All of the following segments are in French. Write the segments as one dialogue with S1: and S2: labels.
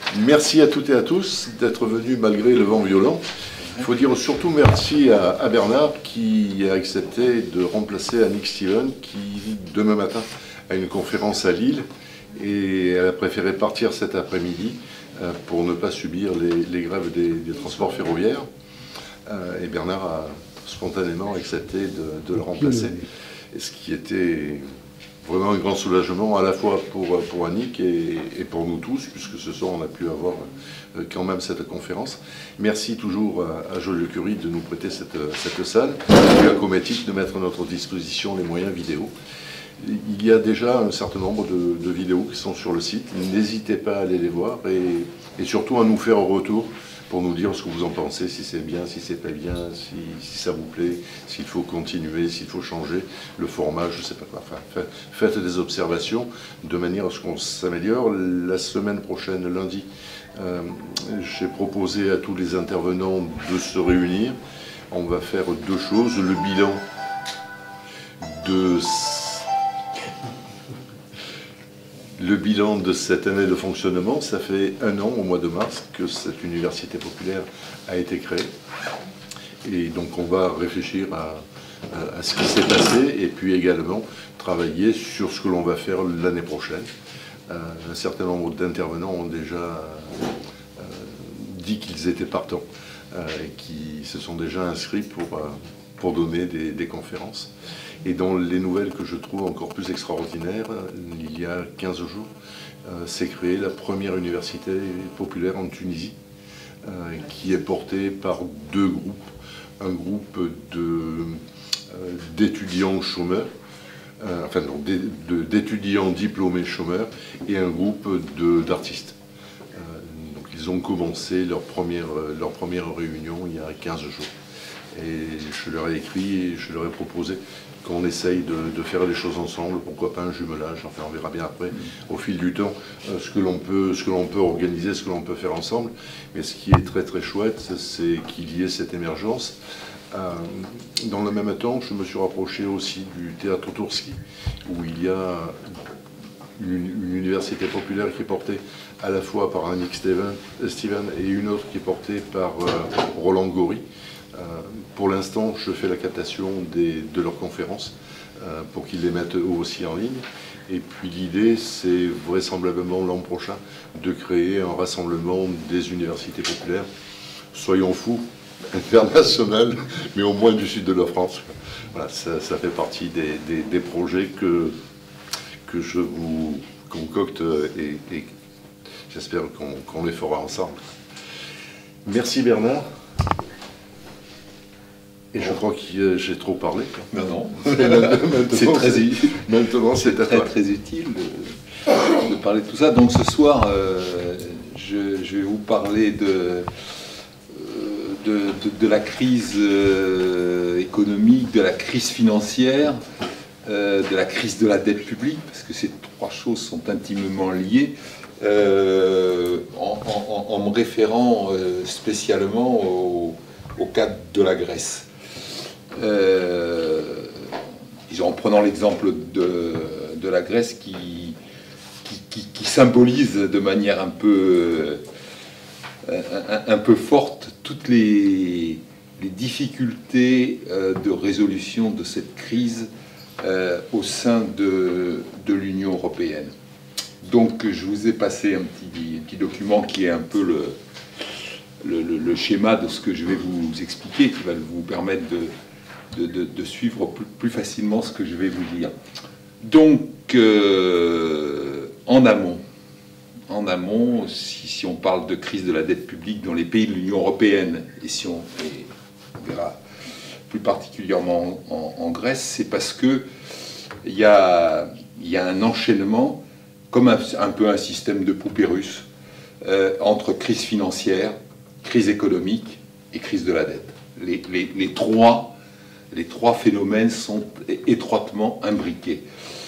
S1: Merci à toutes et à tous d'être venus malgré le vent violent. Il faut dire surtout merci à Bernard qui a accepté de remplacer Annick Steven qui, demain matin, a une conférence à Lille et elle a préféré partir cet après-midi pour ne pas subir les grèves des transports ferroviaires. Et Bernard a spontanément accepté de le remplacer. Et ce qui était vraiment un grand soulagement à la fois pour Annick et pour nous tous, puisque ce soir on a pu avoir quand même cette conférence. Merci toujours à Joliot-Curie de nous prêter cette salle et à Cometic de mettre à notre disposition les moyens vidéo. Il y a déjà un certain nombre de vidéos qui sont sur le site. N'hésitez pas à aller les voir et surtout à nous faire un retour pour nous dire ce que vous en pensez, si c'est bien, si c'est pas bien, si ça vous plaît, s'il faut continuer, s'il faut changer le format, je sais pas quoi. Enfin, faites des observations de manière à ce qu'on s'améliore. La semaine prochaine, lundi, j'ai proposé à tous les intervenants de se réunir. On va faire deux choses. Le bilan de cette année de fonctionnement, ça fait 1 an, au mois de mars, que cette université populaire a été créée. Et donc on va réfléchir à ce qui s'est passé et puis également travailler sur ce que l'on va faire l'année prochaine. Un certain nombre d'intervenants ont déjà dit qu'ils étaient partants et qui se sont déjà inscrits pour donner des conférences. Et dans les nouvelles que je trouve encore plus extraordinaires, il y a 15 jours, s'est créée la première université populaire en Tunisie, qui est portée par deux groupes. Un groupe d'étudiants chômeurs, enfin non, d'étudiants diplômés chômeurs, et un groupe d'artistes. Donc ils ont commencé leur première réunion il y a 15 jours. Et je leur ai écrit et je leur ai proposé qu'on essaye de faire les choses ensemble, pourquoi pas un jumelage, enfin on verra bien après, au fil du temps, ce que l'on peut organiser, ce que l'on peut faire ensemble. Mais ce qui est très très chouette, c'est qu'il y ait cette émergence. Dans le même temps, je me suis rapproché aussi du théâtre Tourski, où il y a une université populaire qui est portée à la fois par Annick Steven et une autre qui est portée par Roland Gori. Pour l'instant, je fais la captation de leurs conférences pour qu'ils les mettent eux aussi en ligne. Et puis l'idée, c'est vraisemblablement l'an prochain de créer un rassemblement des universités populaires. Soyons fous, international, mais au moins du sud de la France. Voilà, ça fait partie des projets que je vous concocte et j'espère qu'on les fera ensemble. Merci Bernard. Et je crois que j'ai trop parlé.
S2: Ben non.
S1: Maintenant, c'est
S2: très utile de parler de tout ça. Donc ce soir, je vais vous parler de la crise économique, de la crise financière, de la crise de la dette publique, parce que ces trois choses sont intimement liées, en me référant spécialement au cas de la Grèce. En prenant l'exemple de la Grèce qui symbolise de manière un peu forte toutes les difficultés de résolution de cette crise au sein de l'Union européenne. Donc je vous ai passé un petit document qui est un peu le schéma de ce que je vais vous expliquer, qui va vous permettre de suivre plus facilement ce que je vais vous dire. Donc, en amont, si on parle de crise de la dette publique dans les pays de l'Union européenne, et on verra plus particulièrement en Grèce, c'est parce que il y a un enchaînement, comme un peu un système de poupée russe, entre crise financière, crise économique et crise de la dette. Les trois phénomènes sont étroitement imbriqués.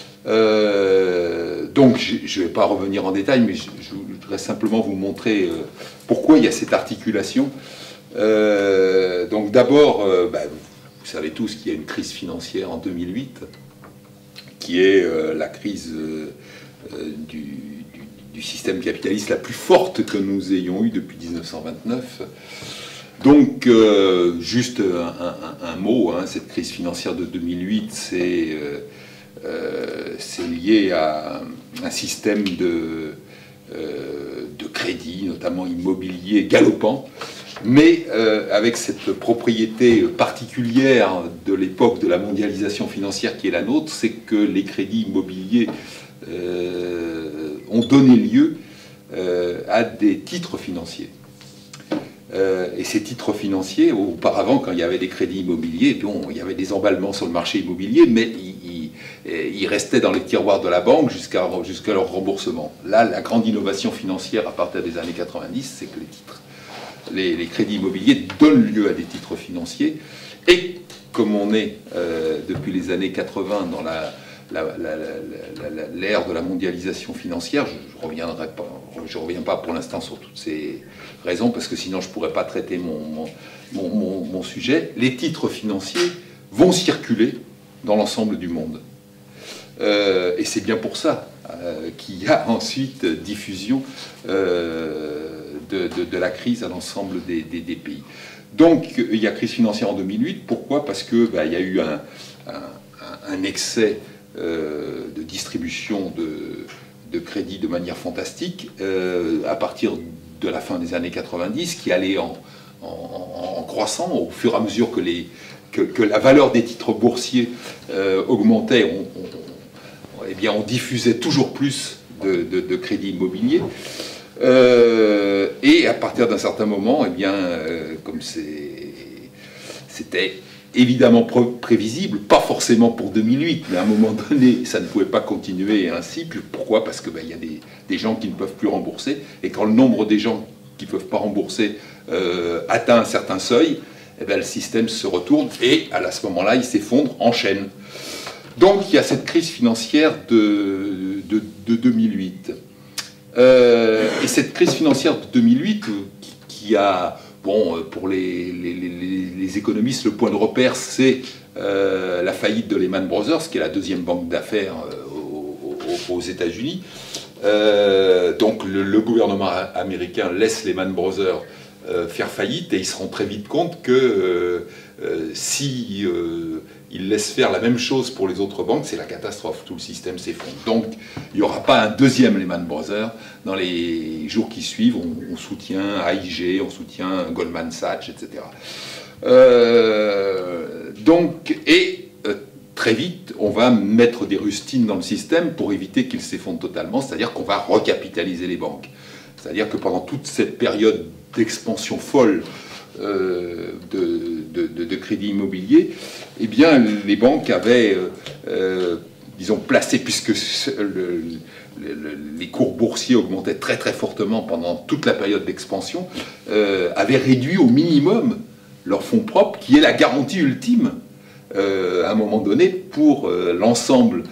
S2: Donc, je ne vais pas revenir en détail, mais je voudrais simplement vous montrer pourquoi il y a cette articulation. Donc, d'abord, vous savez tous qu'il y a une crise financière en 2008, qui est la crise du système capitaliste la plus forte que nous ayons eue depuis 1929. Donc, juste un mot, hein, cette crise financière de 2008, c'est lié à un système de crédit, notamment immobilier, galopant, mais avec cette propriété particulière de l'époque de la mondialisation financière qui est la nôtre, c'est que les crédits immobiliers ont donné lieu à des titres financiers. Et ces titres financiers, auparavant, quand il y avait des crédits immobiliers, bon, il y avait des emballements sur le marché immobilier, mais ils restaient dans les tiroirs de la banque jusqu'à leur remboursement. Là, la grande innovation financière à partir des années 90, c'est que les crédits immobiliers donnent lieu à des titres financiers. Et comme on est depuis les années 80 dans l'ère de la mondialisation financière, je ne reviens pas pour l'instant sur toutes ces raisons, parce que sinon je ne pourrais pas traiter mon sujet. Les titres financiers vont circuler dans l'ensemble du monde. Et c'est bien pour ça qu'il y a ensuite diffusion de la crise à l'ensemble des pays. Donc il y a crise financière en 2008. Pourquoi? Parce qu'il y a eu un excès de distribution de crédit de manière fantastique à partir de la fin des années 90, qui allait en croissant au fur et à mesure que la valeur des titres boursiers augmentait. Eh bien, on diffusait toujours plus de crédits immobiliers. Et à partir d'un certain moment, eh bien, comme c'était évidemment prévisible, pas forcément pour 2008, mais à un moment donné, ça ne pouvait pas continuer ainsi. Pourquoi? Parce qu'il y a des gens qui ne peuvent plus rembourser, et quand le nombre des gens qui ne peuvent pas rembourser atteint un certain seuil, eh bien, le système se retourne, et à ce moment-là, il s'effondre en chaîne. Donc il y a cette crise financière de 2008. Et cette crise financière de 2008 qui a, bon, pour les économistes, le point de repère, c'est la faillite de Lehman Brothers, qui est la deuxième banque d'affaires aux États-Unis. Donc le gouvernement américain laisse Lehman Brothers faire faillite, et ils se rendent très vite compte que si ils laissent faire la même chose pour les autres banques, c'est la catastrophe, tout le système s'effondre. Donc il n'y aura pas un deuxième Lehman Brothers. Dans les jours qui suivent, on soutient AIG, on soutient Goldman Sachs, etc. Très vite, on va mettre des rustines dans le système pour éviter qu'il s'effondre totalement, c'est-à-dire qu'on va recapitaliser les banques. C'est-à-dire que pendant toute cette période d'expansion folle de crédit immobilier, eh bien, les banques avaient, disons, placé, puisque les cours boursiers augmentaient très très fortement pendant toute la période d'expansion, avaient réduit au minimum leurs fonds propres, qui est la garantie ultime, à un moment donné, pour l'ensemble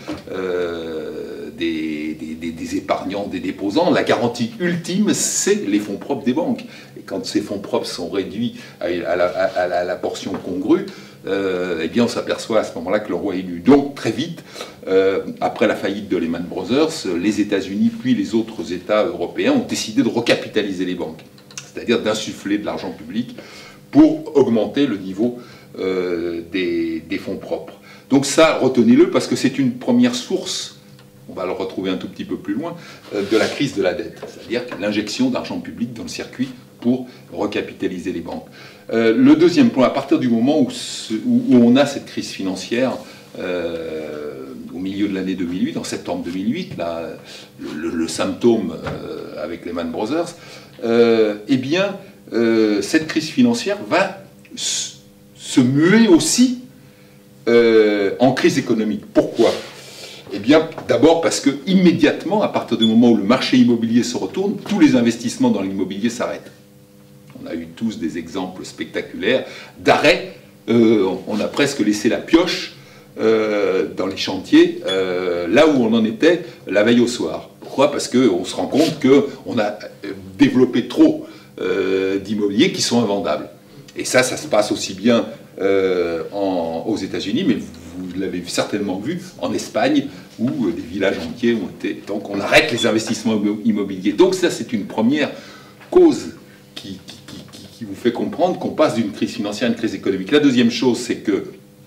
S2: des épargnants, des déposants. La garantie ultime, c'est les fonds propres des banques. Et quand ces fonds propres sont réduits à la portion congrue, eh bien on s'aperçoit à ce moment-là que le roi est nu. Donc très vite, après la faillite de Lehman Brothers, les États-Unis puis les autres États européens ont décidé de recapitaliser les banques, c'est-à-dire d'insuffler de l'argent public pour augmenter le niveau des fonds propres. Donc ça, retenez-le, parce que c'est une première source, on va le retrouver un tout petit peu plus loin, de la crise de la dette, c'est-à-dire l'injection d'argent public dans le circuit pour recapitaliser les banques. Le deuxième point, à partir du moment où on a cette crise financière, au milieu de l'année 2008, en septembre 2008, là, le symptôme avec Lehman Brothers, eh bien, cette crise financière va se muer aussi en crise économique. Pourquoi? Eh bien, d'abord parce que immédiatement, à partir du moment où le marché immobilier se retourne, tous les investissements dans l'immobilier s'arrêtent. On a eu tous des exemples spectaculaires d'arrêt. On a presque laissé la pioche dans les chantiers, là où on en était la veille au soir. Pourquoi? Parce qu'on se rend compte qu'on a développé trop d'immobiliers qui sont invendables. Et ça se passe aussi bien aux États-Unis, mais vous l'avez certainement vu en Espagne, où des villages entiers ont été... Donc on arrête les investissements immobiliers. Donc ça, c'est une première cause qui vous fait comprendre qu'on passe d'une crise financière à une crise économique. La deuxième chose, c'est que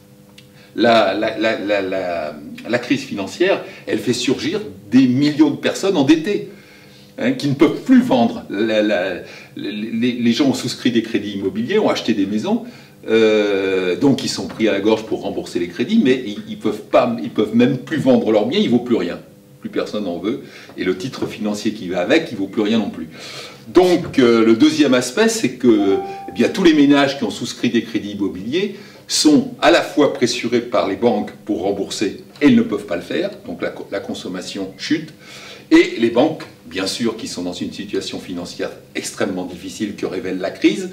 S2: la crise financière, elle fait surgir des millions de personnes endettées, hein, qui ne peuvent plus vendre. Les gens ont souscrit des crédits immobiliers, ont acheté des maisons, donc ils sont pris à la gorge pour rembourser les crédits, mais ils peuvent même plus vendre leurs biens, il ne vaut plus rien. Plus personne n'en veut, et le titre financier qui va avec, il ne vaut plus rien non plus. Donc le deuxième aspect, c'est que eh bien, tous les ménages qui ont souscrit des crédits immobiliers sont à la fois pressurés par les banques pour rembourser, et ils ne peuvent pas le faire, donc la consommation chute, et les banques, bien sûr, qui sont dans une situation financière extrêmement difficile que révèle la crise,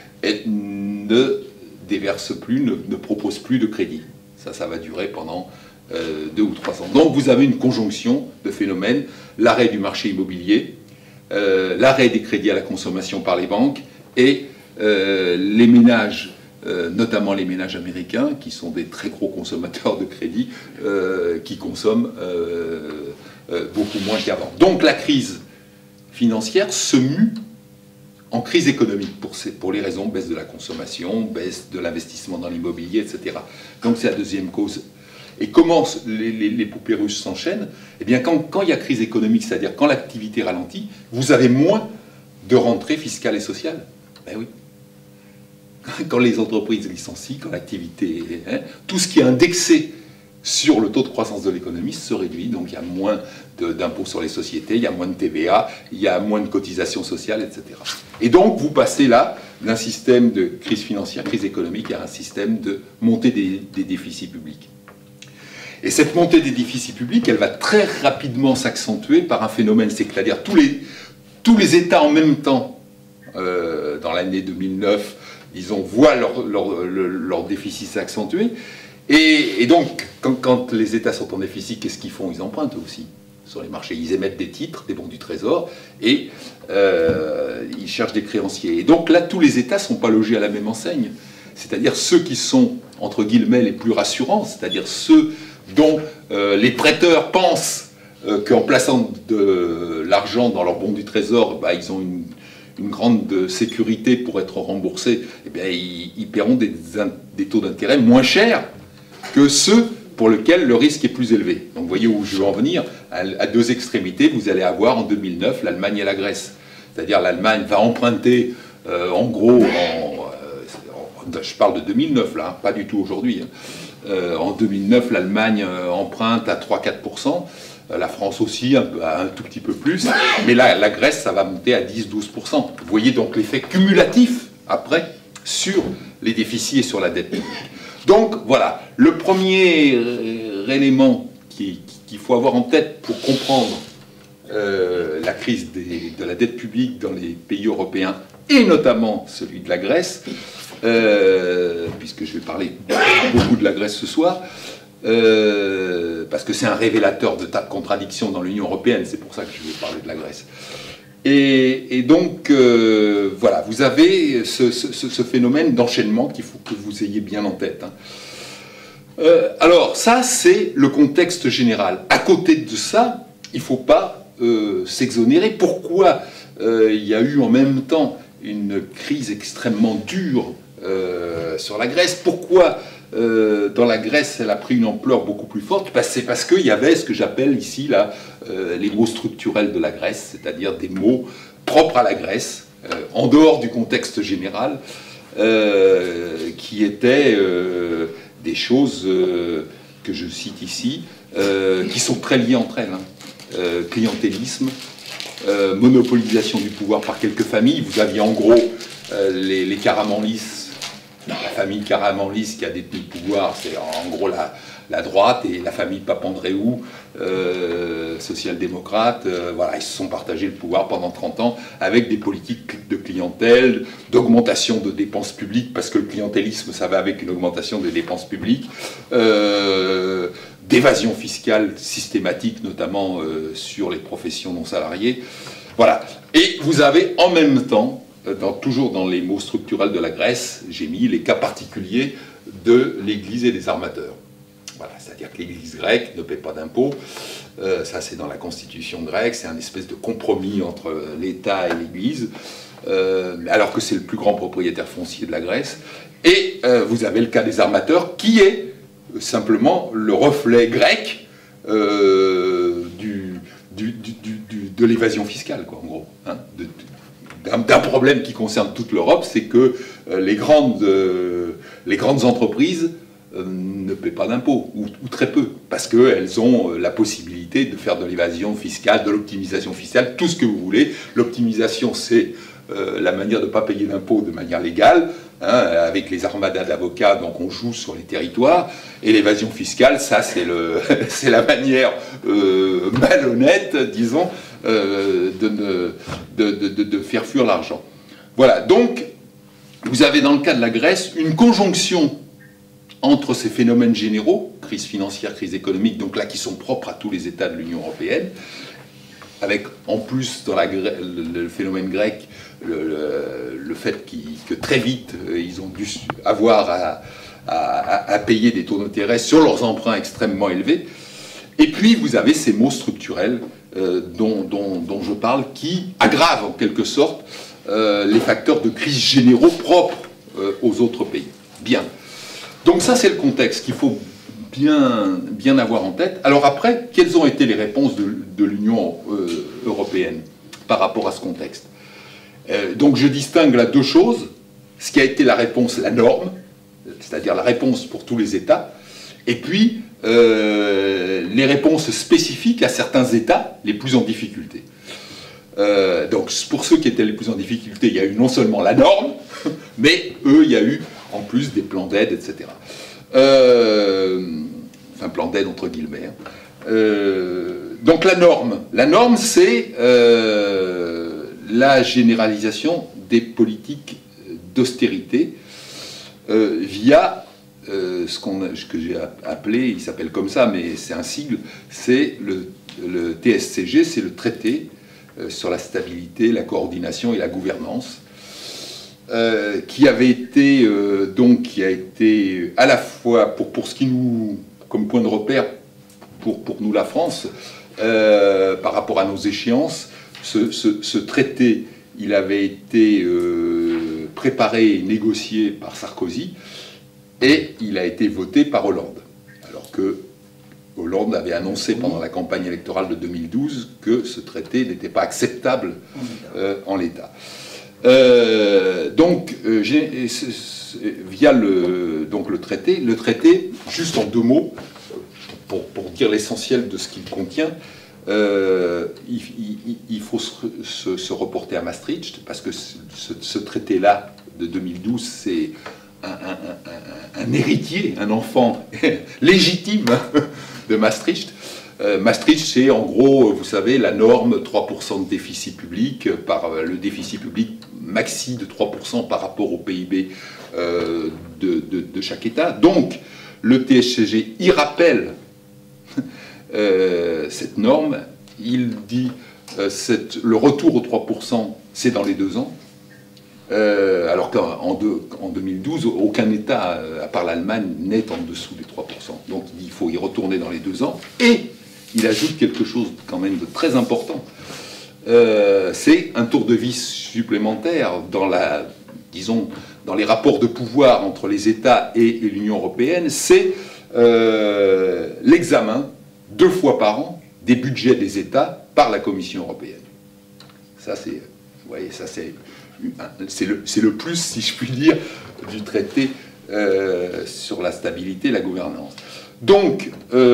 S2: ne déversent plus, ne proposent plus de crédit. Ça va durer pendant 2 ou 3 ans. Donc vous avez une conjonction de phénomènes, l'arrêt du marché immobilier, l'arrêt des crédits à la consommation par les banques, et les ménages, notamment les ménages américains, qui sont des très gros consommateurs de crédit, qui consomment beaucoup moins qu'avant. Donc la crise financière se mue en crise économique pour les raisons baisse de la consommation, baisse de l'investissement dans l'immobilier, etc. Donc c'est la deuxième cause. Et comment les poupées russes s'enchaînent? Eh bien, quand il y a crise économique, c'est-à-dire quand l'activité ralentit, vous avez moins de rentrées fiscales et sociales. Ben oui. Quand les entreprises licencient, quand l'activité... Hein, tout ce qui est indexé sur le taux de croissance de l'économie se réduit, donc il y a moins d'impôts sur les sociétés, il y a moins de TVA, il y a moins de cotisations sociales, etc. Et donc vous passez là d'un système de crise financière, crise économique, à un système de montée des déficits publics. Et cette montée des déficits publics, elle va très rapidement s'accentuer par un phénomène, c'est-à-dire tous les États en même temps, dans l'année 2009, disons, voient leur déficit s'accentuer. Et donc, quand les États sont en déficit, qu'est-ce qu'ils font? Ils empruntent aussi sur les marchés. Ils émettent des titres, des bons du Trésor, et ils cherchent des créanciers. Et donc là, tous les États ne sont pas logés à la même enseigne. C'est-à-dire ceux qui sont, entre guillemets, les plus rassurants, c'est-à-dire ceux dont les prêteurs pensent qu'en plaçant de l'argent dans leurs bons du Trésor, bah, ils ont une grande sécurité pour être remboursés, eh bien, ils paieront des taux d'intérêt moins chers que ceux pour lesquels le risque est plus élevé. Donc vous voyez où je veux en venir. À deux extrémités, vous allez avoir en 2009 l'Allemagne et la Grèce. C'est-à-dire l'Allemagne va emprunter, en gros, je parle de 2009 là, hein, pas du tout aujourd'hui. Hein. En 2009, l'Allemagne emprunte à 3-4%. La France aussi, un tout petit peu plus, mais là, la Grèce, ça va monter à 10-12%. Vous voyez donc l'effet cumulatif, après, sur les déficits et sur la dette publique. Donc, voilà, le premier élément qu'il faut avoir en tête pour comprendre la crise de la dette publique dans les pays européens, et notamment celui de la Grèce, puisque je vais parler beaucoup de la Grèce ce soir, parce que c'est un révélateur de tas de contradictions dans l'Union européenne, c'est pour ça que je vais parler de la Grèce. Et donc, voilà, vous avez ce phénomène d'enchaînement qu'il faut que vous ayez bien en tête. Hein. Alors, ça, c'est le contexte général. À côté de ça, il ne faut pas s'exonérer. Pourquoi il y a eu en même temps une crise extrêmement dure sur la Grèce? Pourquoi dans la Grèce, elle a pris une ampleur beaucoup plus forte? C'est parce qu'il y avait ce que j'appelle ici là, les mots structurels de la Grèce, c'est-à-dire des mots propres à la Grèce, en dehors du contexte général, qui étaient des choses que je cite ici, qui sont très liées entre elles. Hein. Clientélisme, monopolisation du pouvoir par quelques familles. Vous aviez en gros les Karamanlis, la famille Karamanlis qui a détenu le pouvoir, c'est en gros la droite, et la famille Papandréou, social-démocrate, voilà, ils se sont partagés le pouvoir pendant 30 ans avec des politiques de clientèle, d'augmentation de dépenses publiques, parce que le clientélisme, ça va avec une augmentation des dépenses publiques, d'évasion fiscale systématique, notamment sur les professions non salariées. Voilà. Et vous avez en même temps, toujours dans les mots structurels de la Grèce, j'ai mis les cas particuliers de l'Église et des armateurs. Voilà, c'est-à-dire que l'Église grecque ne paie pas d'impôts. Ça, c'est dans la constitution grecque. C'est un espèce de compromis entre l'État et l'Église, alors que c'est le plus grand propriétaire foncier de la Grèce. Et vous avez le cas des armateurs, qui est simplement le reflet grec de l'évasion fiscale, quoi, en gros. Hein, d'un problème qui concerne toute l'Europe, c'est que les grandes entreprises ne paient pas d'impôts, ou très peu, parce qu'elles ont la possibilité de faire de l'évasion fiscale, de l'optimisation fiscale, tout ce que vous voulez. L'optimisation, c'est la manière de ne pas payer d'impôts de manière légale, hein, avec les armadas d'avocats, donc on joue sur les territoires, et l'évasion fiscale, ça c'est la manière malhonnête, disons, de faire fuir l'argent. Voilà, donc vous avez dans le cas de la Grèce une conjonction entre ces phénomènes généraux, crise financière, crise économique, donc là qui sont propres à tous les États de l'Union européenne, avec en plus dans le phénomène grec le fait que très vite ils ont dû avoir à payer des taux d'intérêt sur leurs emprunts extrêmement élevés. Et puis vous avez ces maux structurels dont je parle, qui aggravent en quelque sorte les facteurs de crise généraux propres aux autres pays. Bien. Donc ça, c'est le contexte qu'il faut bien avoir en tête. Alors après, quelles ont été les réponses de l'Union européenne par rapport à ce contexte? Donc je distingue là deux choses. Ce qui a été la réponse, la norme, c'est-à-dire la réponse pour tous les États, et puis les réponses spécifiques à certains États les plus en difficulté. Donc pour ceux qui étaient les plus en difficulté, il y a eu non seulement la norme, mais eux, il y a eu en plus des plans d'aide, etc. Enfin, plans d'aide entre guillemets. Donc la norme, c'est la généralisation des politiques d'austérité via ce que j'ai appelé, il s'appelle comme ça, mais c'est un sigle, c'est le TSCG, c'est le traité sur la stabilité, la coordination et la gouvernance, qui avait été qui a été à la fois pour ce qui nous, comme point de repère pour nous la France, par rapport à nos échéances, ce traité, il avait été préparé et négocié par Sarkozy, et il a été voté par Hollande, alors que Hollande avait annoncé pendant la campagne électorale de 2012 que ce traité n'était pas acceptable en l'état. Donc, via le traité, juste en deux mots, pour dire l'essentiel de ce qu'il contient, il faut se reporter à Maastricht, parce que ce traité-là de 2012, c'est un héritier, un enfant légitime de Maastricht. Maastricht, c'est en gros, vous savez, la norme 3% de déficit public, par le déficit public maxi de 3% par rapport au PIB de chaque État. Donc, le TSCG, il rappelle cette norme, il dit le retour aux 3%, c'est dans les 2 ans. Alors qu'en 2012, aucun État, à part l'Allemagne, n'est en dessous des 3%. Donc il faut y retourner dans les 2 ans. Et il ajoute quelque chose quand même de très important. C'est un tour de vis supplémentaire dans dans les rapports de pouvoir entre les États et l'Union européenne. C'est l'examen 2 fois par an des budgets des États par la Commission européenne. Ça, c'est, vous voyez, ça c'est le plus, si je puis dire, du traité sur la stabilité et la gouvernance. Donc,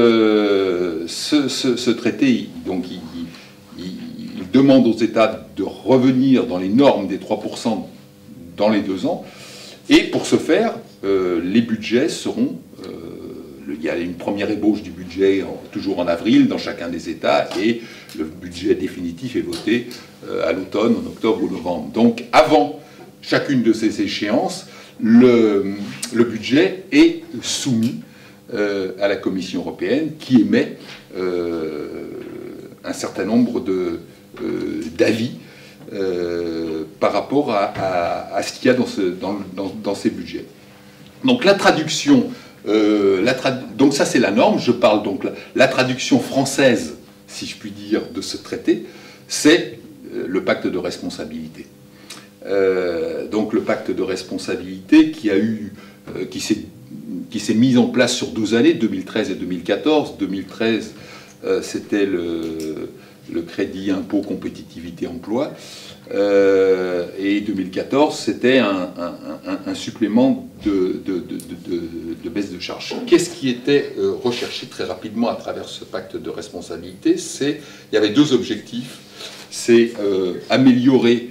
S2: ce traité, il demande aux États de revenir dans les normes des 3% dans les 2 ans, et pour ce faire, les budgets seront... il y a une première ébauche du budget toujours en avril dans chacun des États, et le budget définitif est voté à l'automne, en octobre ou novembre. Donc avant chacune de ces échéances, le budget est soumis à la Commission européenne, qui émet un certain nombre d'avis par rapport à ce qu'il y a dans ces budgets. Donc la traduction Donc ça c'est la norme, je parle donc, la traduction française, si je puis dire, de ce traité, c'est le pacte de responsabilité. Donc le pacte de responsabilité qui s'est mis en place sur 12 années, 2013 et 2014. 2013, c'était le crédit impôt compétitivité emploi, et 2014, c'était un supplément de baisse de charge. Qu'est-ce qui était recherché très rapidement à travers ce pacte de responsabilité? Il y avait deux objectifs. C'est améliorer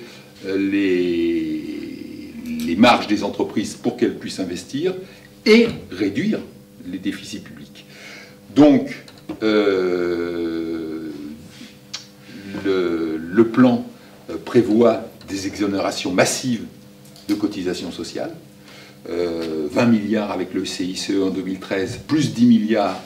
S2: les marges des entreprises pour qu'elles puissent investir et réduire les déficits publics. Donc, le plan prévoit des exonérations massives de cotisations sociales, 20 milliards avec le CICE en 2013, plus 10 milliards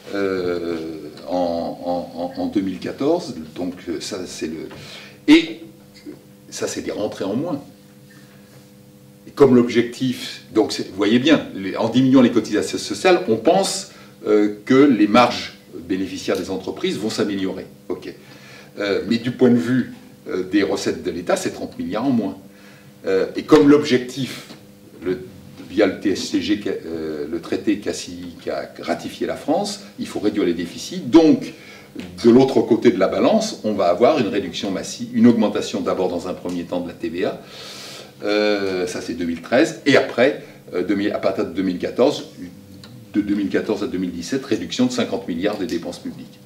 S2: en 2014. Donc ça, c'est le... Et ça, c'est des rentrées en moins. Et comme l'objectif... Donc, vous voyez bien, en diminuant les cotisations sociales, on pense que les marges bénéficiaires des entreprises vont s'améliorer. Ok. Mais du point de vue des recettes de l'État, c'est 30 milliards en moins. Et comme l'objectif, via le TSCG, le traité qu'a ratifié la France, il faut réduire les déficits. Donc, de l'autre côté de la balance, on va avoir une réduction massive, une augmentation d'abord dans un premier temps de la TVA, ça c'est 2013, et après, à partir de 2014, de 2014 à 2017, réduction de 50 milliards des dépenses publiques.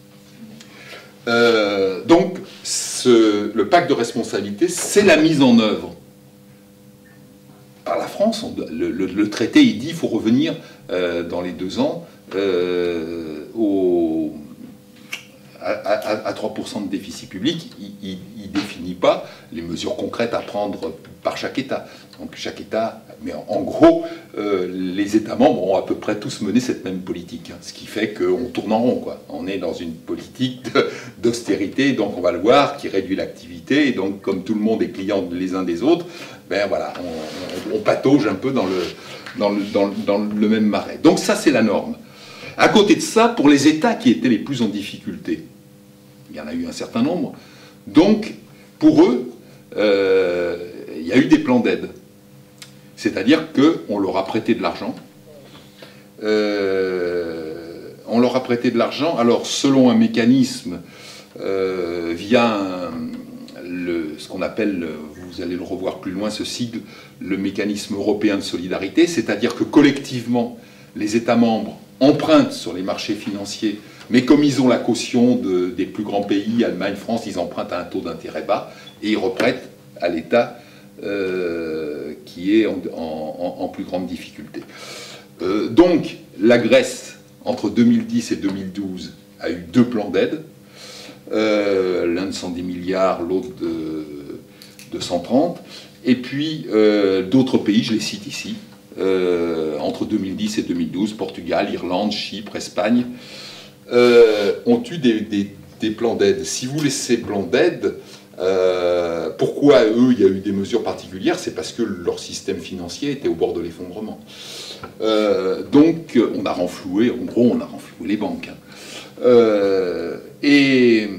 S2: Donc, le pacte de responsabilité, c'est la mise en œuvre par la France. Le traité, il dit qu'il faut revenir dans les 2 ans à 3% de déficit public. Il ne définit pas les mesures concrètes à prendre par chaque État. Donc chaque État, mais en gros, les États membres ont à peu près tous mené cette même politique, hein, ce qui fait qu'on tourne en rond, quoi. On est dans une politique d'austérité, donc on va le voir, qui réduit l'activité, et donc comme tout le monde est client les uns des autres, ben voilà, on patauge un peu dans le même marais. Donc ça, c'est la norme. À côté de ça, pour les États qui étaient les plus en difficulté, il y en a eu un certain nombre, donc pour eux, il y a eu des plans d'aide. C'est-à-dire qu'on leur a prêté de l'argent. On leur a prêté de l'argent, alors selon un mécanisme, via ce qu'on appelle, vous allez le revoir plus loin, ce sigle, le mécanisme européen de solidarité, c'est-à-dire que collectivement, les États membres empruntent sur les marchés financiers, mais comme ils ont la caution des plus grands pays, Allemagne, France, ils empruntent à un taux d'intérêt bas, et ils reprêtent à l'État qui est en plus grande difficulté. Donc, la Grèce, entre 2010 et 2012, a eu 2 plans d'aide, l'un de 110 milliards, l'autre de 130, et puis d'autres pays, je les cite ici, entre 2010 et 2012, Portugal, Irlande, Chypre, Espagne, ont eu des plans d'aide. Si vous voulez ces plans d'aide, pourquoi eux, il y a eu des mesures particulières? C'est parce que leur système financier était au bord de l'effondrement. Donc, on a renfloué, en gros, on a renfloué les banques. Hein. Et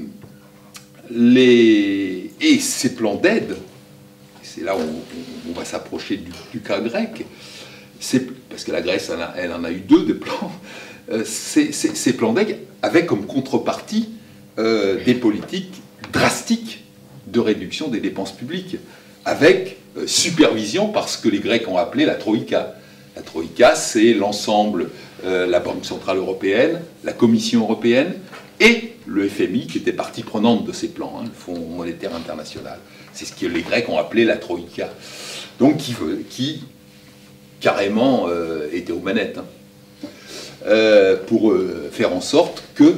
S2: ces plans d'aide, c'est là où on va s'approcher du cas grec, parce que la Grèce, elle en a eu 2 des plans, ces plans d'aide avaient comme contrepartie des politiques drastiques de réduction des dépenses publiques, avec supervision par ce que les Grecs ont appelé la Troïka. La Troïka, c'est l'ensemble, la Banque Centrale Européenne, la Commission Européenne et le FMI, qui était partie prenante de ces plans, hein, le Fonds Monétaire International. C'est ce que les Grecs ont appelé la Troïka. Donc, qui carrément était aux manettes, hein, pour faire en sorte que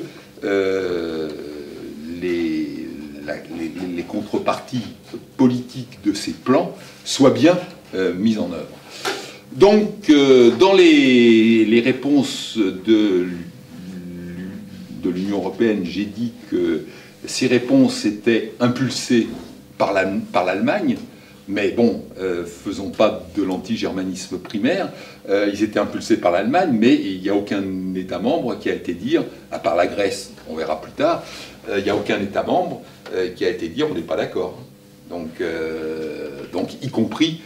S2: les contreparties politiques de ces plans soient bien mises en œuvre. Donc, dans les réponses de l'Union européenne, j'ai dit que ces réponses étaient impulsées par l'Allemagne, Mais bon, faisons pas de l'anti-germanisme primaire. Ils étaient impulsés par l'Allemagne, mais il n'y a aucun État membre qui a été dire, à part la Grèce, on verra plus tard, il n'y a aucun État membre qui a été dire on n'est pas d'accord. Donc, y compris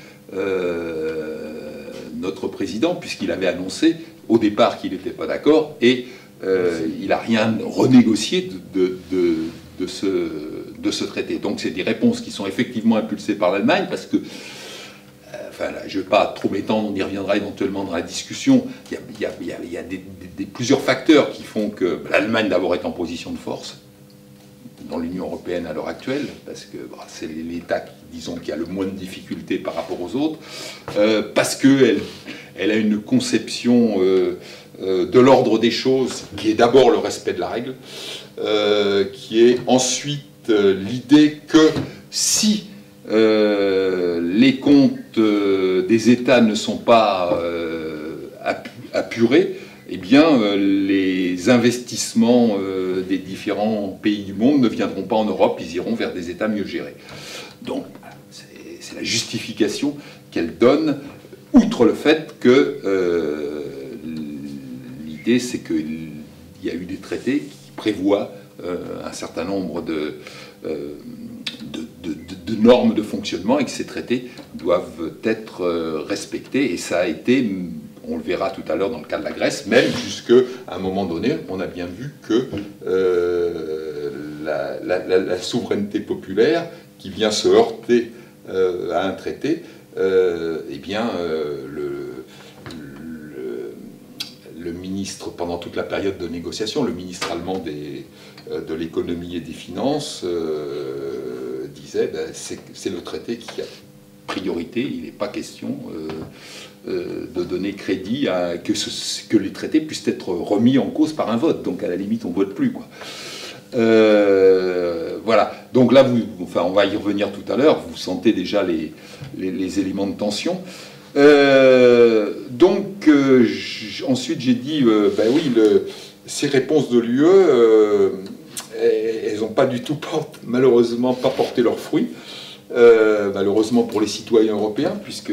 S2: notre président, puisqu'il avait annoncé au départ qu'il n'était pas d'accord, et il n'a rien renégocié de ce traité. Donc c'est des réponses qui sont effectivement impulsées par l'Allemagne, parce que, enfin là, je ne vais pas trop m'étendre, on y reviendra éventuellement dans la discussion, il y a plusieurs facteurs qui font que l'Allemagne d'abord est en position de force dans l'Union européenne à l'heure actuelle, parce que c'est l'État, disons, qui a le moins de difficultés par rapport aux autres, parce qu'elle a une conception de l'ordre des choses qui est d'abord le respect de la règle, qui est ensuite l'idée que si les comptes des États ne sont pas apurés, eh bien, les investissements des différents pays du monde ne viendront pas en Europe, ils iront vers des États mieux gérés. Donc, c'est la justification qu'elle donne, outre le fait que l'idée, c'est qu'il y a eu des traités qui prévoient un certain nombre de normes de fonctionnement et que ces traités doivent être respectés. Et ça a été... On le verra tout à l'heure dans le cas de la Grèce, même jusqu'à un moment donné, on a bien vu que la souveraineté populaire qui vient se heurter à un traité, eh bien, le ministre, pendant toute la période de négociation, le ministre allemand de l'économie et des finances disait ben, c'est le traité qui a priorité, il n'est pas question de donner crédit à que les traités puissent être remis en cause par un vote. Donc à la limite, on ne vote plus, quoi. Voilà. Donc là, on va y revenir tout à l'heure. Vous sentez déjà les éléments de tension. Ensuite, j'ai dit, ben oui, ces réponses de l'UE, elles n'ont pas du tout, malheureusement, pas porté leurs fruits. Malheureusement pour les citoyens européens, puisque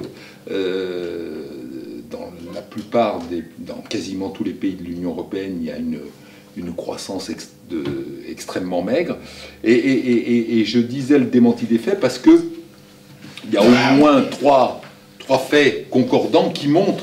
S2: dans la plupart dans quasiment tous les pays de l'Union européenne, il y a une croissance extrêmement maigre. Et je disais le démenti des faits parce que il y a au moins trois faits concordants qui montrent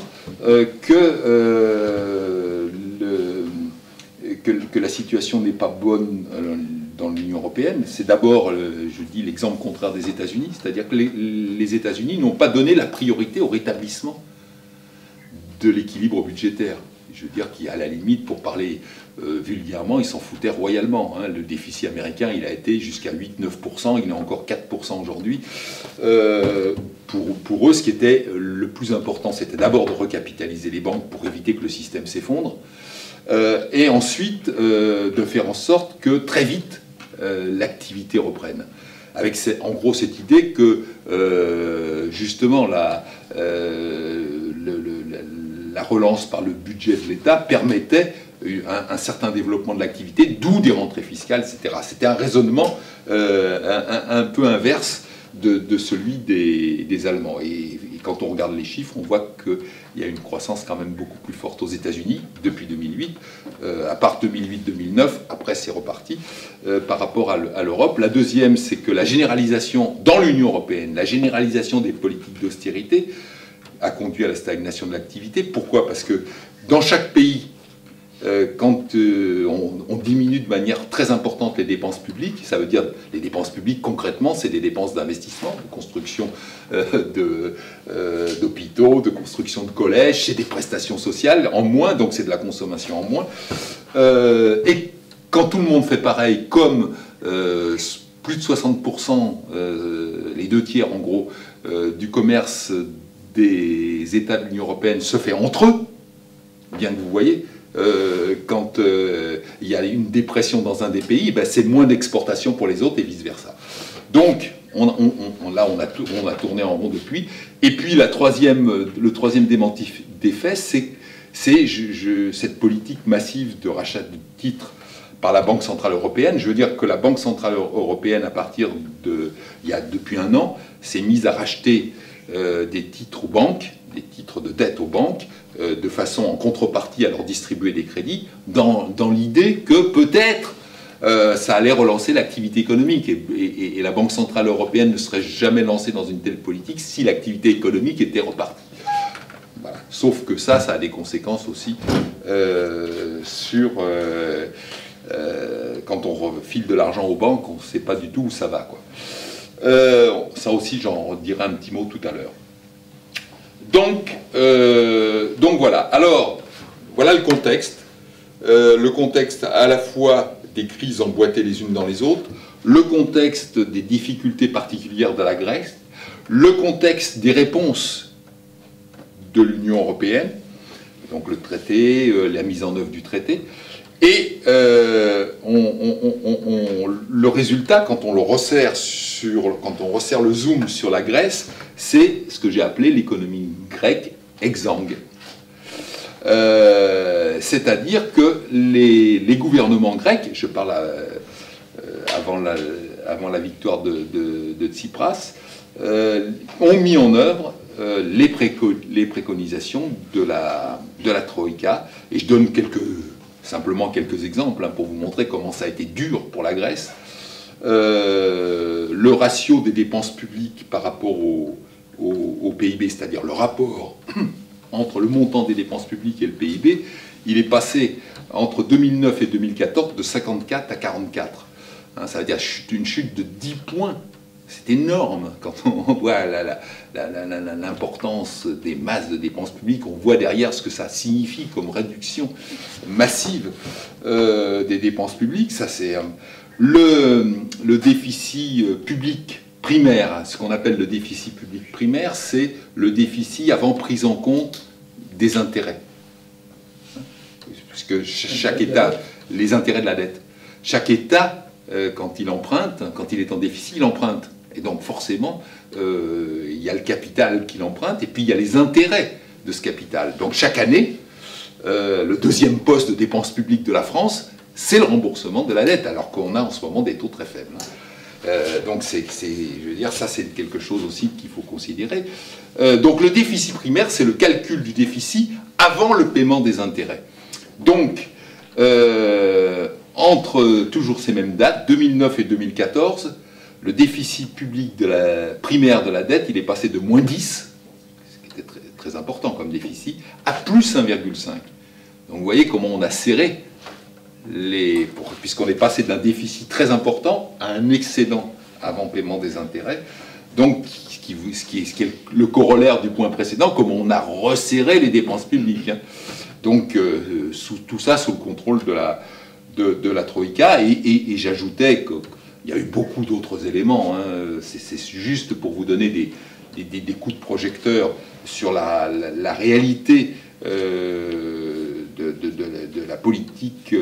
S2: que la situation n'est pas bonne dans l'Union européenne. C'est d'abord, je dis, l'exemple contraire des États-Unis, c'est-à-dire que les États-Unis n'ont pas donné la priorité au rétablissement de l'équilibre budgétaire. Je veux dire qu'à la limite, pour parler vulgairement, ils s'en foutaient royalement. Hein. Le déficit américain, il a été jusqu'à 8-9%, il est encore 4% aujourd'hui. Pour eux, ce qui était le plus important, c'était d'abord de recapitaliser les banques pour éviter que le système s'effondre, et ensuite de faire en sorte que très vite l'activité reprenne. Avec en gros cette idée que justement la relance par le budget de l'État permettait un certain développement de l'activité, d'où des rentrées fiscales, etc. C'était un raisonnement un peu inverse de celui des Allemands. Et quand on regarde les chiffres, on voit qu'il y a une croissance quand même beaucoup plus forte aux États-Unis depuis 2008, à part 2008-2009, après c'est reparti, par rapport à l'Europe. La deuxième, c'est que la généralisation, dans l'Union européenne, la généralisation des politiques d'austérité a conduit à la stagnation de l'activité. Pourquoi? Parce que dans chaque pays, quand on diminue de manière très importante les dépenses publiques, ça veut dire les dépenses publiques concrètement, c'est des dépenses d'investissement, de construction d'hôpitaux, de construction de collèges, c'est des prestations sociales en moins, donc c'est de la consommation en moins. Et quand tout le monde fait pareil, comme plus de 60%, les 2 tiers en gros, du commerce des États de l'Union européenne se fait entre eux, bien que vous voyez, quand il y a une dépression dans un des pays, ben c'est moins d'exportation pour les autres et vice-versa. Donc, là, on a tourné en rond depuis. Et puis, le troisième démenti des faits, c'est cette politique massive de rachat de titres par la Banque Centrale Européenne. Je veux dire que la Banque Centrale Européenne, à partir depuis un an, s'est mise à racheter des titres aux banques, des titres de dette aux banques, de façon en contrepartie à leur distribuer des crédits, dans l'idée que peut-être ça allait relancer l'activité économique. Et la Banque Centrale Européenne ne serait jamais lancée dans une telle politique si l'activité économique était repartie. Voilà. Sauf que ça a des conséquences aussi sur... quand on file de l'argent aux banques, on ne sait pas du tout où ça va, quoi. Ça aussi, j'en dirai un petit mot tout à l'heure. Donc voilà. Alors, voilà le contexte. Le contexte à la fois des crises emboîtées les unes dans les autres, le contexte des difficultés particulières de la Grèce, le contexte des réponses de l'Union européenne, donc le traité, la mise en œuvre du traité, et le résultat, quand on resserre le zoom sur la Grèce, c'est ce que j'ai appelé l'économie grecque exsangue. C'est-à-dire que les gouvernements grecs, je parle avant la victoire de Tsipras, ont mis en œuvre les préconisations de la Troïka. Et je donne simplement quelques exemples pour vous montrer comment ça a été dur pour la Grèce. Le ratio des dépenses publiques par rapport au PIB, c'est-à-dire le rapport entre le montant des dépenses publiques et le PIB, il est passé entre 2009 et 2014 de 54 à 44. Ça veut dire une chute de 10 points. C'est énorme quand on voit l'importance des masses de dépenses publiques. On voit derrière ce que ça signifie comme réduction massive des dépenses publiques. Ça, c'est le déficit public primaire. Ce qu'on appelle le déficit public primaire, c'est le déficit avant prise en compte des intérêts. Puisque chaque État, les intérêts de la dette, chaque État, quand il emprunte, quand il est en déficit, il emprunte. Et donc forcément, il y a le capital qu'il emprunte, et puis il y a les intérêts de ce capital. Donc chaque année, le deuxième poste de dépenses publiques de la France, c'est le remboursement de la dette, alors qu'on a en ce moment des taux très faibles. Donc je veux dire, ça c'est quelque chose aussi qu'il faut considérer. Donc le déficit primaire, c'est le calcul du déficit avant le paiement des intérêts. Donc, entre toujours ces mêmes dates, 2009 et 2014, le déficit public primaire de la dette, il est passé de moins 10, ce qui était très, très important comme déficit, à plus 1,5. Donc vous voyez comment on a serré, puisqu'on est passé d'un déficit très important à un excédent avant paiement des intérêts. Donc, ce qui est le corollaire du point précédent, comment on a resserré les dépenses publiques. Donc, tout ça sous le contrôle de la Troïka. Et j'ajoutais qu'il y a eu beaucoup d'autres éléments. C'est juste pour vous donner des coups de projecteur sur la réalité de la politique,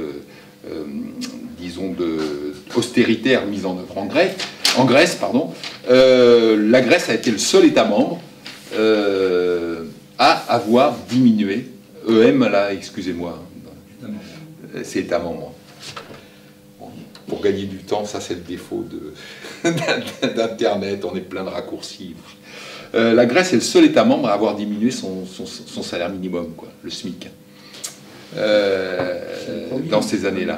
S2: disons, austéritaire mise en œuvre en Grèce. La Grèce a été le seul État membre à avoir diminué. EM, là, excusez-moi, c'est État membre. Bon, pour gagner du temps, ça c'est le défaut d'Internet, on est plein de raccourcis. La Grèce est le seul État membre à avoir diminué son salaire minimum, quoi, le SMIC, dans ces années-là.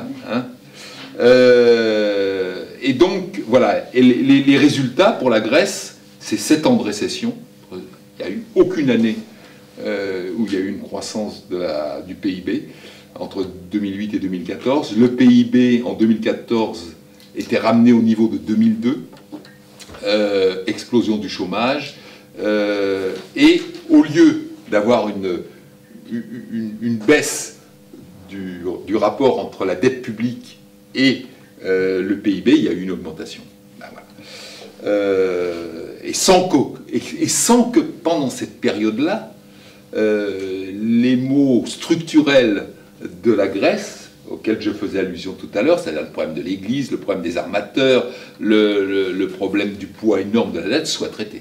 S2: Et donc, voilà, et les résultats pour la Grèce, c'est 7 ans de récession. Il n'y a eu aucune année où il y a eu une croissance du PIB entre 2008 et 2014. Le PIB en 2014 était ramené au niveau de 2002, explosion du chômage, et au lieu d'avoir une baisse du rapport entre la dette publique et le PIB, il y a eu une augmentation. Ben voilà. Et sans que pendant cette période-là, les maux structurels de la Grèce, auxquels je faisais allusion tout à l'heure, c'est-à-dire le problème de l'Église, le problème des armateurs, le problème du poids énorme de la dette, soient traités.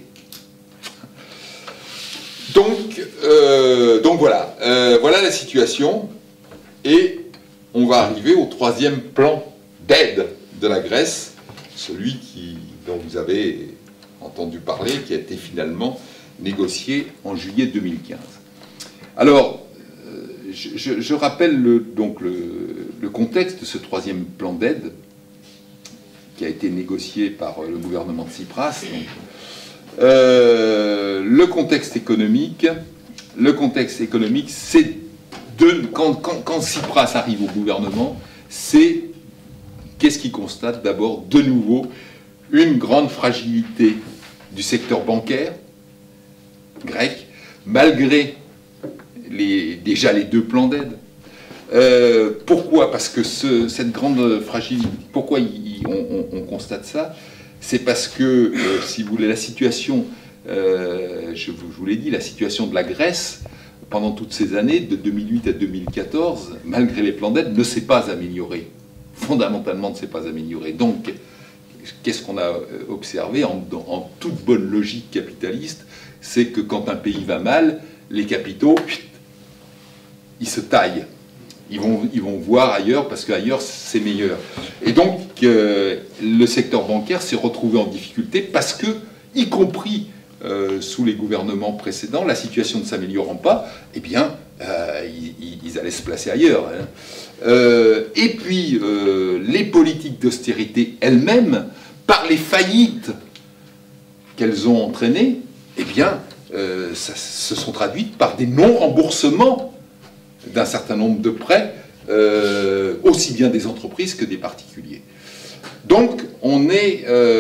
S2: Donc voilà, voilà la situation. Et on va arriver au troisième plan d'aide de la Grèce, celui dont vous avez entendu parler, qui a été finalement négocié en juillet 2015. Alors, je rappelle le contexte de ce troisième plan d'aide qui a été négocié par le gouvernement de Tsipras. Le contexte économique, c'est quand Tsipras arrive au gouvernement, c'est qu'est-ce qu'il constate? D'abord, de nouveau, une grande fragilité du secteur bancaire grec, malgré déjà les deux plans d'aide. Pourquoi? Parce que cette grande fragilité, pourquoi on constate ça? C'est parce que, si vous voulez, la situation, je vous l'ai dit, la situation de la Grèce, pendant toutes ces années, de 2008 à 2014, malgré les plans d'aide, ne s'est pas améliorée. Fondamentalement, ne s'est pas améliorée. Donc, qu'est-ce qu'on a observé en toute bonne logique capitaliste? C'est que quand un pays va mal, les capitaux, ils se taillent. Ils vont voir ailleurs, parce qu'ailleurs, c'est meilleur. Et donc, le secteur bancaire s'est retrouvé en difficulté parce que, y compris sous les gouvernements précédents, la situation ne s'améliorant pas, eh bien, ils allaient se placer ailleurs. Hein. Et puis, les politiques d'austérité elles-mêmes, par les faillites qu'elles ont entraînées, eh bien, se sont traduites par des non-remboursements d'un certain nombre de prêts, aussi bien des entreprises que des particuliers. Donc, on est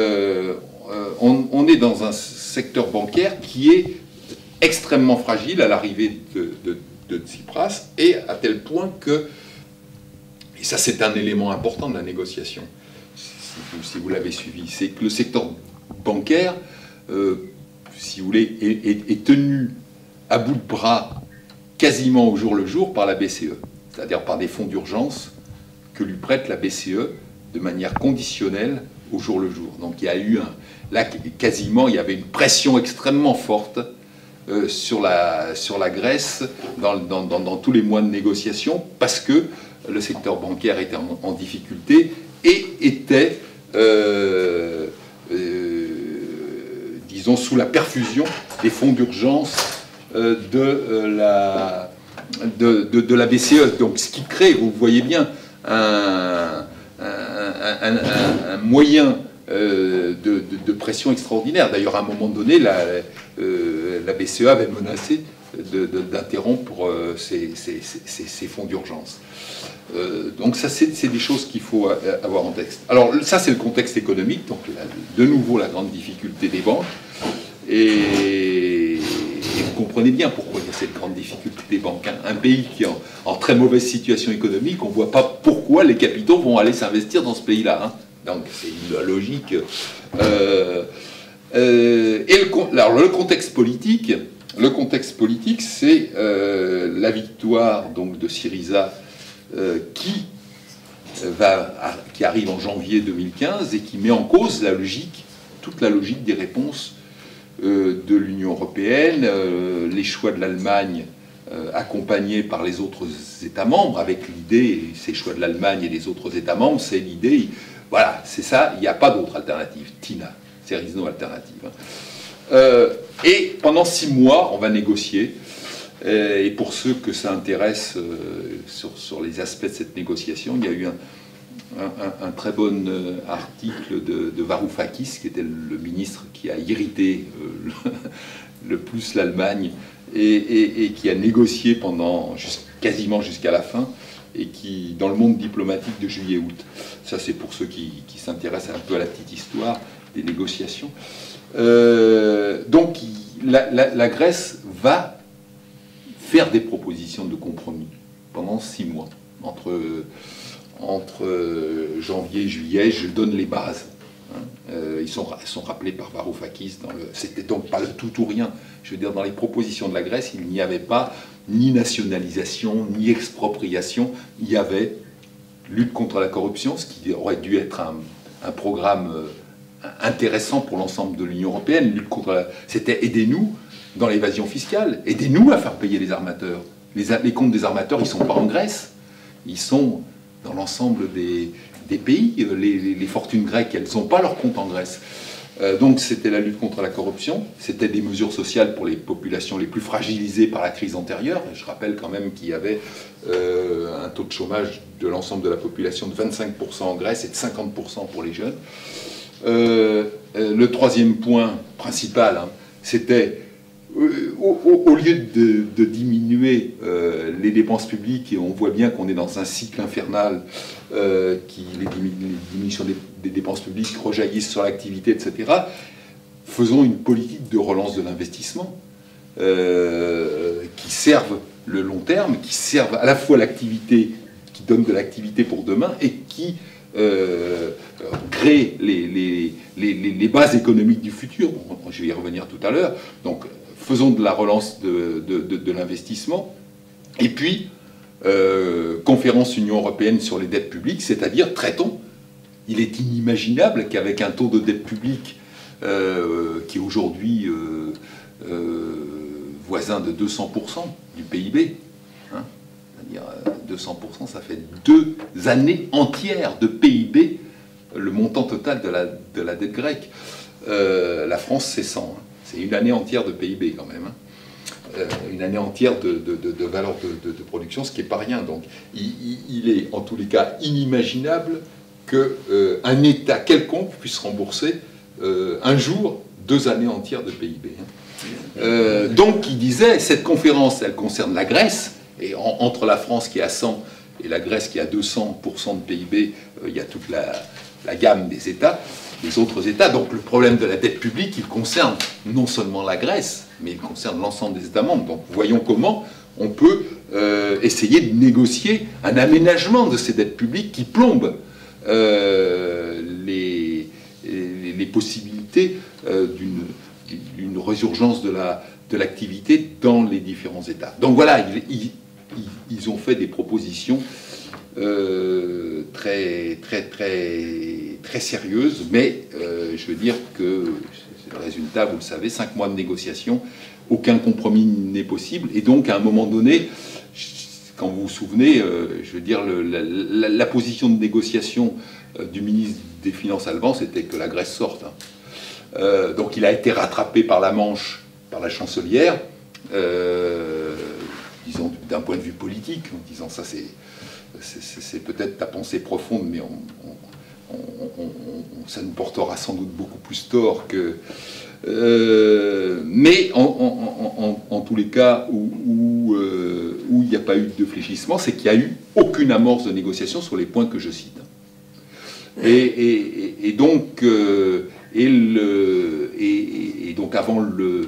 S2: dans un secteur bancaire qui est extrêmement fragile à l'arrivée de Tsipras, et à tel point que, et ça c'est un élément important de la négociation, si vous l'avez suivi, c'est que le secteur bancaire, si vous voulez, est tenu à bout de bras quasiment au jour le jour par la BCE, c'est-à-dire par des fonds d'urgence que lui prête la BCE de manière conditionnelle au jour le jour. Donc il y a eu là quasiment, il y avait une pression extrêmement forte sur la Grèce dans tous les mois de négociation, parce que le secteur bancaire était en difficulté et était, disons, sous la perfusion des fonds d'urgence de la BCE. Donc ce qui crée, vous voyez bien, un moyen de pression extraordinaire. D'ailleurs, à un moment donné, la BCE avait menacé d'interrompre ces fonds d'urgence. Donc ça, c'est des choses qu'il faut avoir en tête. Alors ça, c'est le contexte économique, donc de nouveau la grande difficulté des banques. Et vous comprenez bien pourquoi il y a cette grande difficulté des banques. Un pays qui est en très mauvaise situation économique, on ne voit pas pourquoi les capitaux vont aller s'investir dans ce pays-là. Hein. Donc c'est une logique. Alors le contexte politique, c'est la victoire donc de Syriza qui arrive en janvier 2015 et qui met en cause toute la logique des réponses de l'Union européenne, les choix de l'Allemagne accompagnés par les autres États membres, avec l'idée, ces choix de l'Allemagne et des autres États membres, c'est l'idée, voilà, c'est ça, il n'y a pas d'autre alternative. Tina, there is no alternative. Et pendant 6 mois, on va négocier. Et pour ceux que ça intéresse sur les aspects de cette négociation, il y a eu un très bon article de Varoufakis, qui était le ministre qui a irrité le plus l'Allemagne et qui a négocié quasiment jusqu'à la fin, et qui, dans le monde diplomatique de juillet-août, ça c'est pour ceux qui s'intéressent un peu à la petite histoire des négociations. Donc la Grèce va faire des propositions de compromis pendant 6 mois, entre janvier et juillet. Je donne les bases. Ils sont rappelés par Varoufakis. C'était donc pas le tout ou rien. Je veux dire, dans les propositions de la Grèce, il n'y avait pas ni nationalisation, ni expropriation. Il y avait lutte contre la corruption, ce qui aurait dû être un programme intéressant pour l'ensemble de l'Union européenne. C'était aidez-nous dans l'évasion fiscale, aidez-nous à faire payer les armateurs. Les comptes des armateurs, ils ne sont pas en Grèce. Ils sont dans l'ensemble des pays. Les fortunes grecques, elles n'ont pas leur compte en Grèce. Donc c'était la lutte contre la corruption, c'était des mesures sociales pour les populations les plus fragilisées par la crise antérieure. Je rappelle quand même qu'il y avait un taux de chômage de l'ensemble de la population de 25% en Grèce et de 50% pour les jeunes. Le troisième point principal, hein, c'était au lieu de diminuer les dépenses publiques, et on voit bien qu'on est dans un cycle infernal, les diminutions des dépenses publiques rejaillissent sur l'activité, etc., faisons une politique de relance de l'investissement qui serve le long terme, qui serve à la fois l'activité, qui donne de l'activité pour demain, et qui crée les bases économiques du futur. Je vais y revenir tout à l'heure. Donc, faisons de la relance de l'investissement. Et puis, conférence Union européenne sur les dettes publiques, c'est-à-dire traitons. Il est inimaginable qu'avec un taux de dette publique qui est aujourd'hui voisin de 200% du PIB, hein, c'est-à-dire 200%, ça fait 2 années entières de PIB, le montant total de la dette grecque. La France, c'est 100. Hein. C'est une année entière de PIB quand même. Hein. Une année entière de valeur de production, ce qui n'est pas rien. Donc il est en tous les cas inimaginable qu'un État quelconque puisse rembourser un jour 2 années entières de PIB. Hein. Donc il disait, cette conférence, elle concerne la Grèce, et entre la France qui est à 100 et la Grèce qui est à 200% de PIB, il y a toute la gamme des États. Les autres États. Donc le problème de la dette publique, il concerne non seulement la Grèce, mais il concerne l'ensemble des États membres. Donc voyons comment on peut essayer de négocier un aménagement de ces dettes publiques qui plombent les possibilités d'une résurgence de l'activité dans les différents États. Donc voilà, ils ont fait des propositions très sérieuse, mais je veux dire que c'est le résultat, vous le savez, 5 mois de négociation, aucun compromis n'est possible, et donc à un moment donné, quand vous vous souvenez, je veux dire, la position de négociation du ministre des Finances allemand, c'était que la Grèce sorte. Hein. Donc il a été rattrapé par la Manche, par la chancelière, disons d'un point de vue politique, en disant ça c'est peut-être ta pensée profonde, mais ça nous portera sans doute beaucoup plus tort que... mais en tous les cas où il n'y a pas eu de fléchissement, c'est qu'il n'y a eu aucune amorce de négociation sur les points que je cite. Et donc avant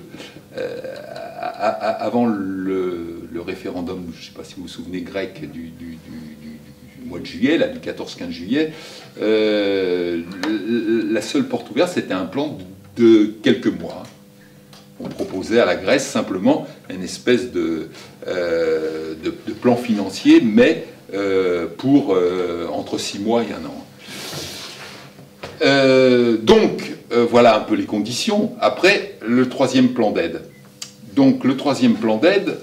S2: le référendum, je ne sais pas si vous vous souvenez, grec du mois de juillet, là, du 14-15 juillet, la seule porte ouverte, c'était un plan de quelques mois. On proposait à la Grèce simplement une espèce de plan financier, mais pour entre 6 mois et 1 an. Donc, voilà un peu les conditions. Après, le 3e plan d'aide. Donc, le 3e plan d'aide,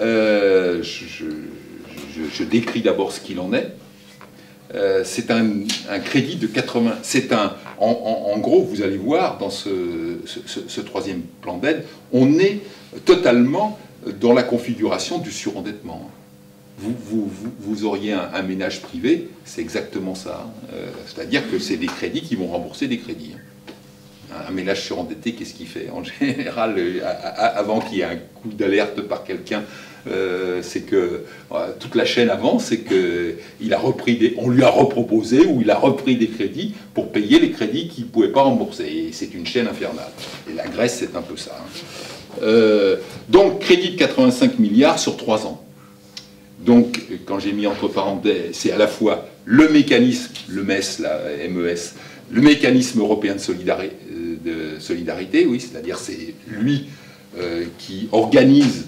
S2: je décris d'abord ce qu'il en est. C'est un crédit de 80... En gros, vous allez voir, dans ce 3e plan d'aide, on est totalement dans la configuration du surendettement. Vous auriez un ménage privé, c'est exactement ça. C'est-à-dire que c'est des crédits qui vont rembourser des crédits. Un ménage surendetté, qu'est-ce qu'il fait? En général, avant qu'il y ait un coup d'alerte par quelqu'un, c'est que toute la chaîne avance, c'est qu'on lui a reproposé ou il a repris des crédits pour payer les crédits qu'il ne pouvait pas rembourser. Et c'est une chaîne infernale. Et la Grèce, c'est un peu ça. Hein. Donc, crédit de 85 milliards sur 3 ans. Donc, quand j'ai mis entre parenthèses, c'est à la fois le mécanisme, le MES, la MES, le mécanisme européen de solidarité, oui, c'est-à-dire c'est lui qui organise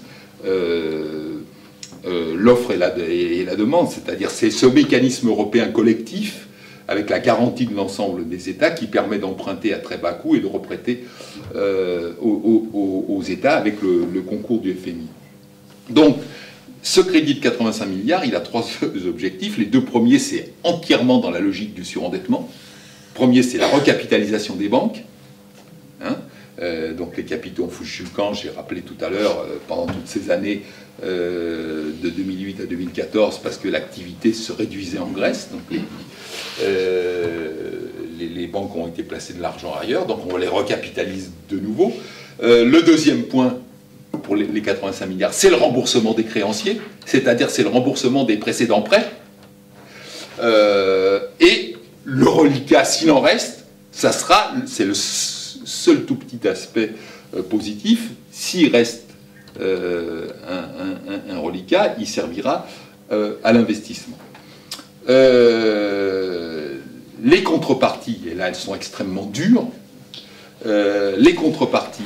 S2: l'offre et la demande, c'est-à-dire c'est ce mécanisme européen collectif avec la garantie de l'ensemble des États qui permet d'emprunter à très bas coût et de reprêter aux États avec le concours du FMI. Donc, Ce crédit de 85 milliards, il a 3 objectifs. Les 2 premiers, c'est entièrement dans la logique du surendettement. Le premier, c'est la recapitalisation des banques. Hein, donc les capitaux Fouchulcan, j'ai rappelé tout à l'heure, pendant toutes ces années de 2008 à 2014, parce que l'activité se réduisait en Grèce. Donc les banques ont été placées de l'argent ailleurs, donc on les recapitalise de nouveau. Le deuxième point, pour les 85 milliards, c'est le remboursement des créanciers, c'est-à-dire c'est le remboursement des précédents prêts. Et le reliquat, s'il en reste, c'est le seul tout petit aspect positif. S'il reste un reliquat, il servira à l'investissement. Les contreparties, et là elles sont extrêmement dures, les contreparties,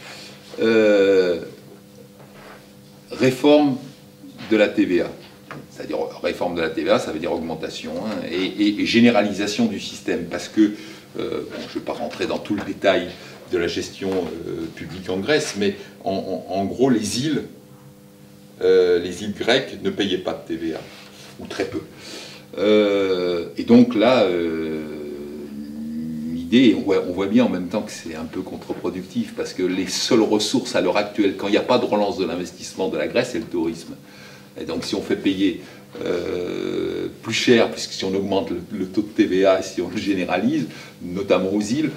S2: réforme de la TVA, c'est-à-dire réforme de la TVA, ça veut dire augmentation, hein, et généralisation du système, parce que, bon, je ne vais pas rentrer dans tout le détail de la gestion publique en Grèce, mais en gros, les îles grecques ne payaient pas de TVA, ou très peu. Et donc là, l'idée, on voit bien en même temps que c'est un peu contre-productif, parce que les seules ressources à l'heure actuelle, quand il n'y a pas de relance de l'investissement de la Grèce, c'est le tourisme. Et donc si on fait payer plus cher, puisque si on augmente le taux de TVA, si on le généralise, notamment aux îles,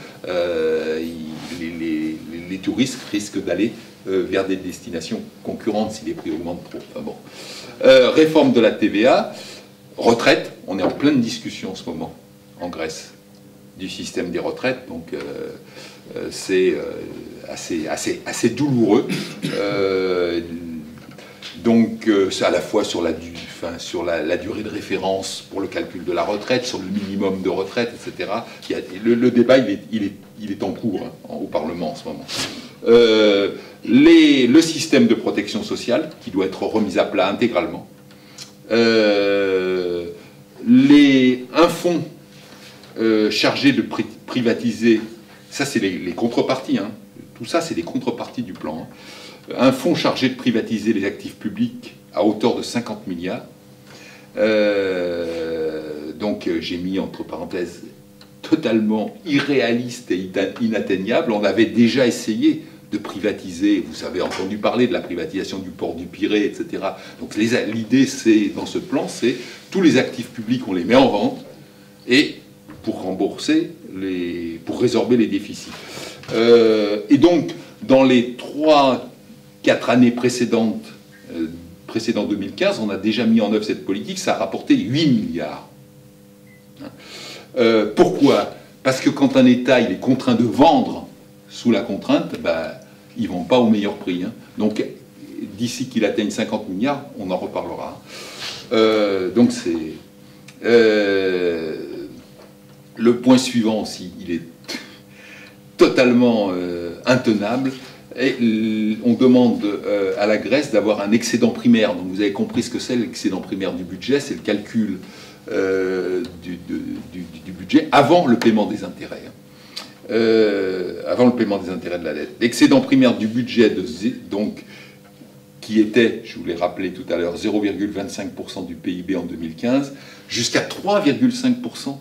S2: les touristes risquent d'aller vers des destinations concurrentes si les prix augmentent trop. Enfin bon. Réforme de la TVA, retraite, on est en pleine discussion en ce moment en Grèce du système des retraites, donc c'est assez douloureux. Donc c'est à la fois sur la durée de référence pour le calcul de la retraite, sur le minimum de retraite, etc. Le débat il est en cours hein, au Parlement en ce moment. Le système de protection sociale qui doit être remis à plat intégralement. Un fonds chargé de privatiser, ça c'est les contreparties, hein. Tout ça c'est les contreparties du plan. Hein. Un fonds chargé de privatiser les actifs publics à hauteur de 50 milliards. Donc j'ai mis entre parenthèses totalement irréaliste et inatteignable. On avait déjà essayé de privatiser, vous avez entendu parler de la privatisation du port du Pirée, etc. Donc l'idée, c'est dans ce plan, c'est tous les actifs publics, on les met en vente, et pour rembourser, pour résorber les déficits. Et donc, dans les 3-4 années précédentes, précédent 2015, on a déjà mis en œuvre cette politique, ça a rapporté 8 milliards. Pourquoi? Parce que quand un État il est contraint de vendre sous la contrainte, bah, ils ne vont pas au meilleur prix. Hein. Donc, d'ici qu'il atteigne 50 milliards, on en reparlera. Donc, c'est... le point suivant aussi, il est totalement intenable. Et on demande à la Grèce d'avoir un excédent primaire. Donc, vous avez compris ce que c'est l'excédent primaire du budget, c'est le calcul du budget avant le paiement des intérêts. Avant le paiement des intérêts de la dette. L'excédent primaire du budget, donc, qui était, je vous l'ai rappelé tout à l'heure, 0,25% du PIB en 2015, jusqu'à 3,5%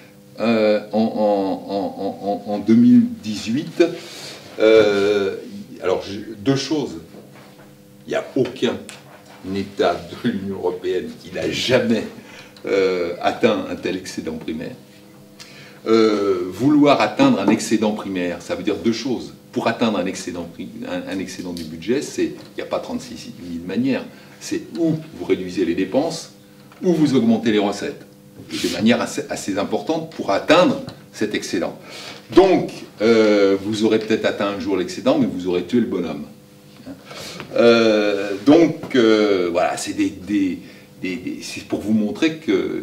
S2: en 2018. Alors, deux choses. Il n'y a aucun État de l'Union européenne qui n'a jamais atteint un tel excédent primaire. Vouloir atteindre un excédent primaire, ça veut dire deux choses. Pour atteindre un excédent du budget, il n'y a pas 36 000 manières. C'est où vous réduisez les dépenses, ou vous augmentez les recettes. Et de manière assez importante pour atteindre cet excédent. Donc, vous aurez peut-être atteint un jour l'excédent, mais vous aurez tué le bonhomme. Voilà, c'est c'est pour vous montrer que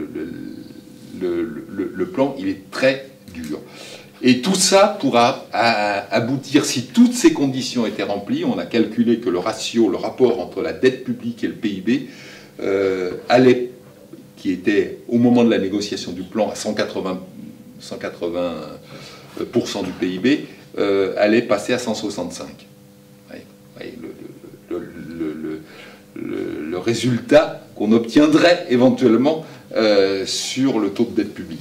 S2: le plan, il est très dur. Et tout ça pourra aboutir, si toutes ces conditions étaient remplies, on a calculé que le rapport entre la dette publique et le PIB allait, qui était au moment de la négociation du plan à 180% du PIB, allait passer à 165. le résultat qu'on obtiendrait éventuellement sur le taux de dette publique.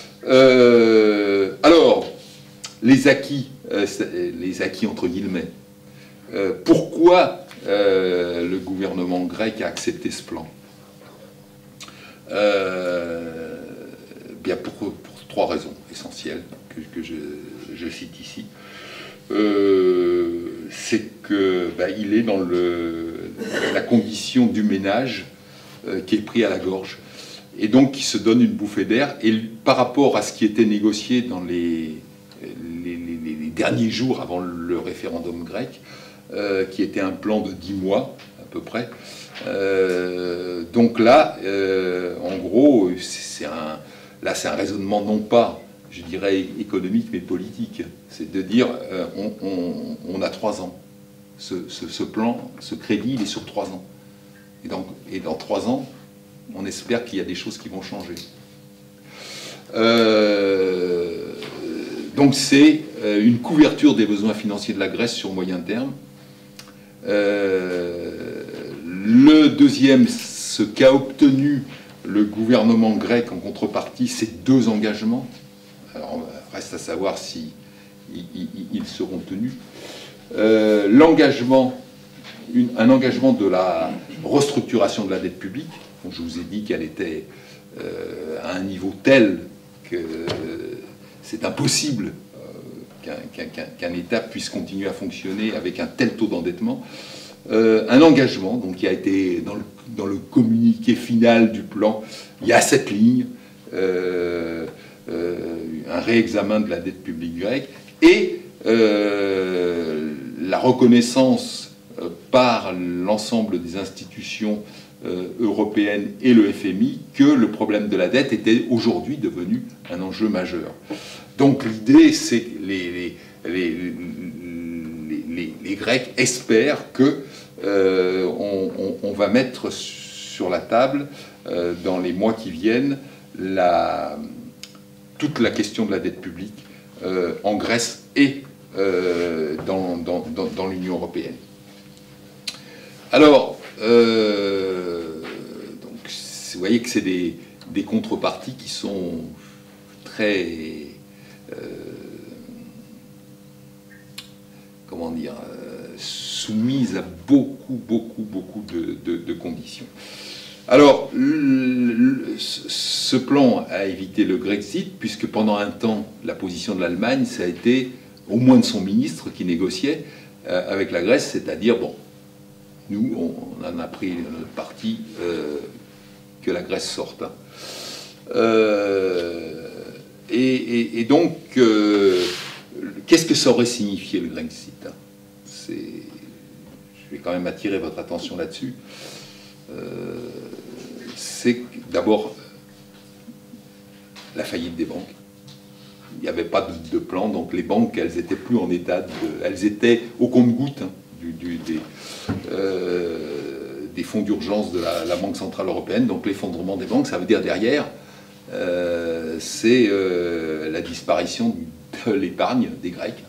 S2: Alors, les acquis entre guillemets. Pourquoi le gouvernement grec a accepté ce plan? Bien pour 3 raisons essentielles que je cite ici. C'est que il est dans la condition du ménage qui est pris à la gorge, et donc qui se donne une bouffée d'air. Et par rapport à ce qui était négocié dans les derniers jours avant le référendum grec, qui était un plan de 10 mois à peu près, donc là, en gros, c'est un raisonnement non pas, je dirais, économique, mais politique. C'est de dire, on a 3 ans. Ce plan, ce crédit, il est sur 3 ans. Et dans 3 ans, on espère qu'il y a des choses qui vont changer. Donc c'est une couverture des besoins financiers de la Grèce sur moyen terme. Le deuxième, ce qu'a obtenu le gouvernement grec en contrepartie, c'est 2 engagements. Alors, reste à savoir si ils seront tenus. Un engagement de la restructuration de la dette publique. Donc, je vous ai dit qu'elle était à un niveau tel que c'est impossible qu'un État puisse continuer à fonctionner avec un tel taux d'endettement. Un engagement donc, qui a été dans le communiqué final du plan, il y a 7 lignes, un réexamen de la dette publique grecque et la reconnaissance par l'ensemble des institutions européennes et le FMI que le problème de la dette était aujourd'hui devenu un enjeu majeur. Donc l'idée, c'est que les Grecs espèrent que on va mettre sur la table dans les mois qui viennent toute la question de la dette publique en Grèce et dans l'Union européenne. Alors, donc, vous voyez que c'est des contreparties qui sont très comment dire, soumises à beaucoup de conditions. Alors, ce plan a évité le Grexit, puisque pendant un temps, la position de l'Allemagne, ça a été, au moins de son ministre qui négociait avec la Grèce, c'est-à-dire, bon, nous, on en a pris notre parti que la Grèce sorte. Hein. Et donc, qu'est-ce que ça aurait signifié le Grexit? Je vais quand même attirer votre attention là-dessus. C'est d'abord la faillite des banques. Il n'y avait pas de plan, donc les banques, elles n'étaient plus en état elles étaient au compte-gouttes hein, des fonds d'urgence de la Banque Centrale Européenne. Donc l'effondrement des banques, ça veut dire derrière, c'est la disparition de l'épargne des Grecs.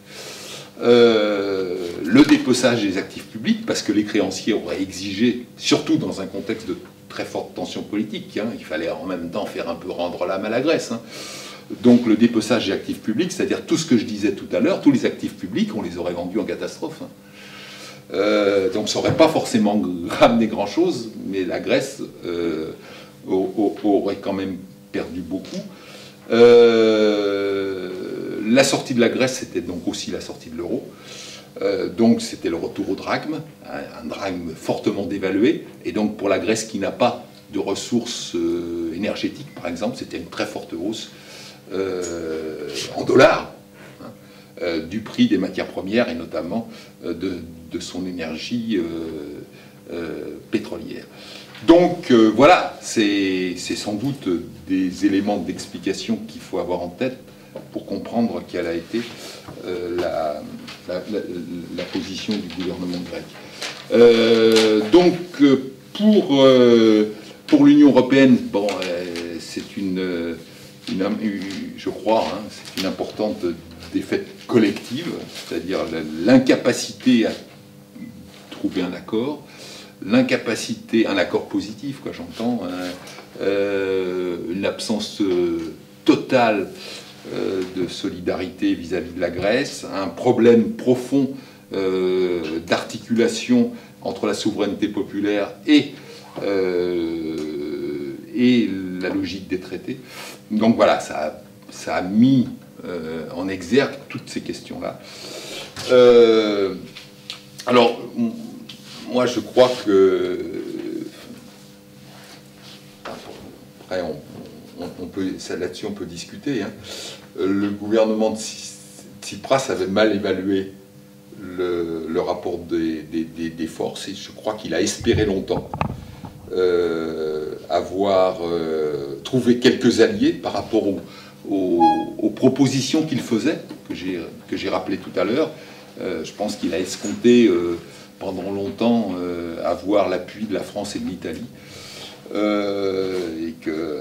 S2: Le dépeçage des actifs publics, parce que les créanciers auraient exigé, surtout dans un contexte de très forte tension politique, hein, il fallait en même temps faire un peu rendre l'âme à la Grèce. Hein. Donc le dépeçage des actifs publics, c'est-à-dire tout ce que je disais tout à l'heure, tous les actifs publics, on les aurait vendus en catastrophe. Hein. Donc ça n'aurait pas forcément ramené grand-chose, mais la Grèce aurait quand même perdu beaucoup. La sortie de la Grèce, c'était donc aussi la sortie de l'euro. Donc c'était le retour au drachme, un drachme fortement dévalué. Et donc pour la Grèce qui n'a pas de ressources énergétiques, par exemple, c'était une très forte hausse en dollars hein, du prix des matières premières et notamment de son énergie pétrolière. Donc voilà, c'est sans doute des éléments d'explication qu'il faut avoir en tête pour comprendre quelle a été la position du gouvernement grec. Donc pour l'Union européenne, bon, c'est je crois, hein, c'est une importante défaite collective, c'est-à-dire l'incapacité à trouver un accord, l'incapacité, un accord positif, quoi, j'entends, une absence totale de solidarité vis-à-vis de la Grèce, un problème profond d'articulation entre la souveraineté populaire et la logique des traités. Donc voilà, ça a mis en exergue toutes ces questions-là. Alors, moi je crois que... Après, là-dessus on peut discuter. Hein. Le gouvernement de Tsipras avait mal évalué le rapport des forces, et je crois qu'il a espéré longtemps avoir trouvé quelques alliés par rapport aux propositions qu'il faisait, que j'ai rappelé tout à l'heure. Je pense qu'il a escompté pendant longtemps avoir l'appui de la France et de l'Italie, et que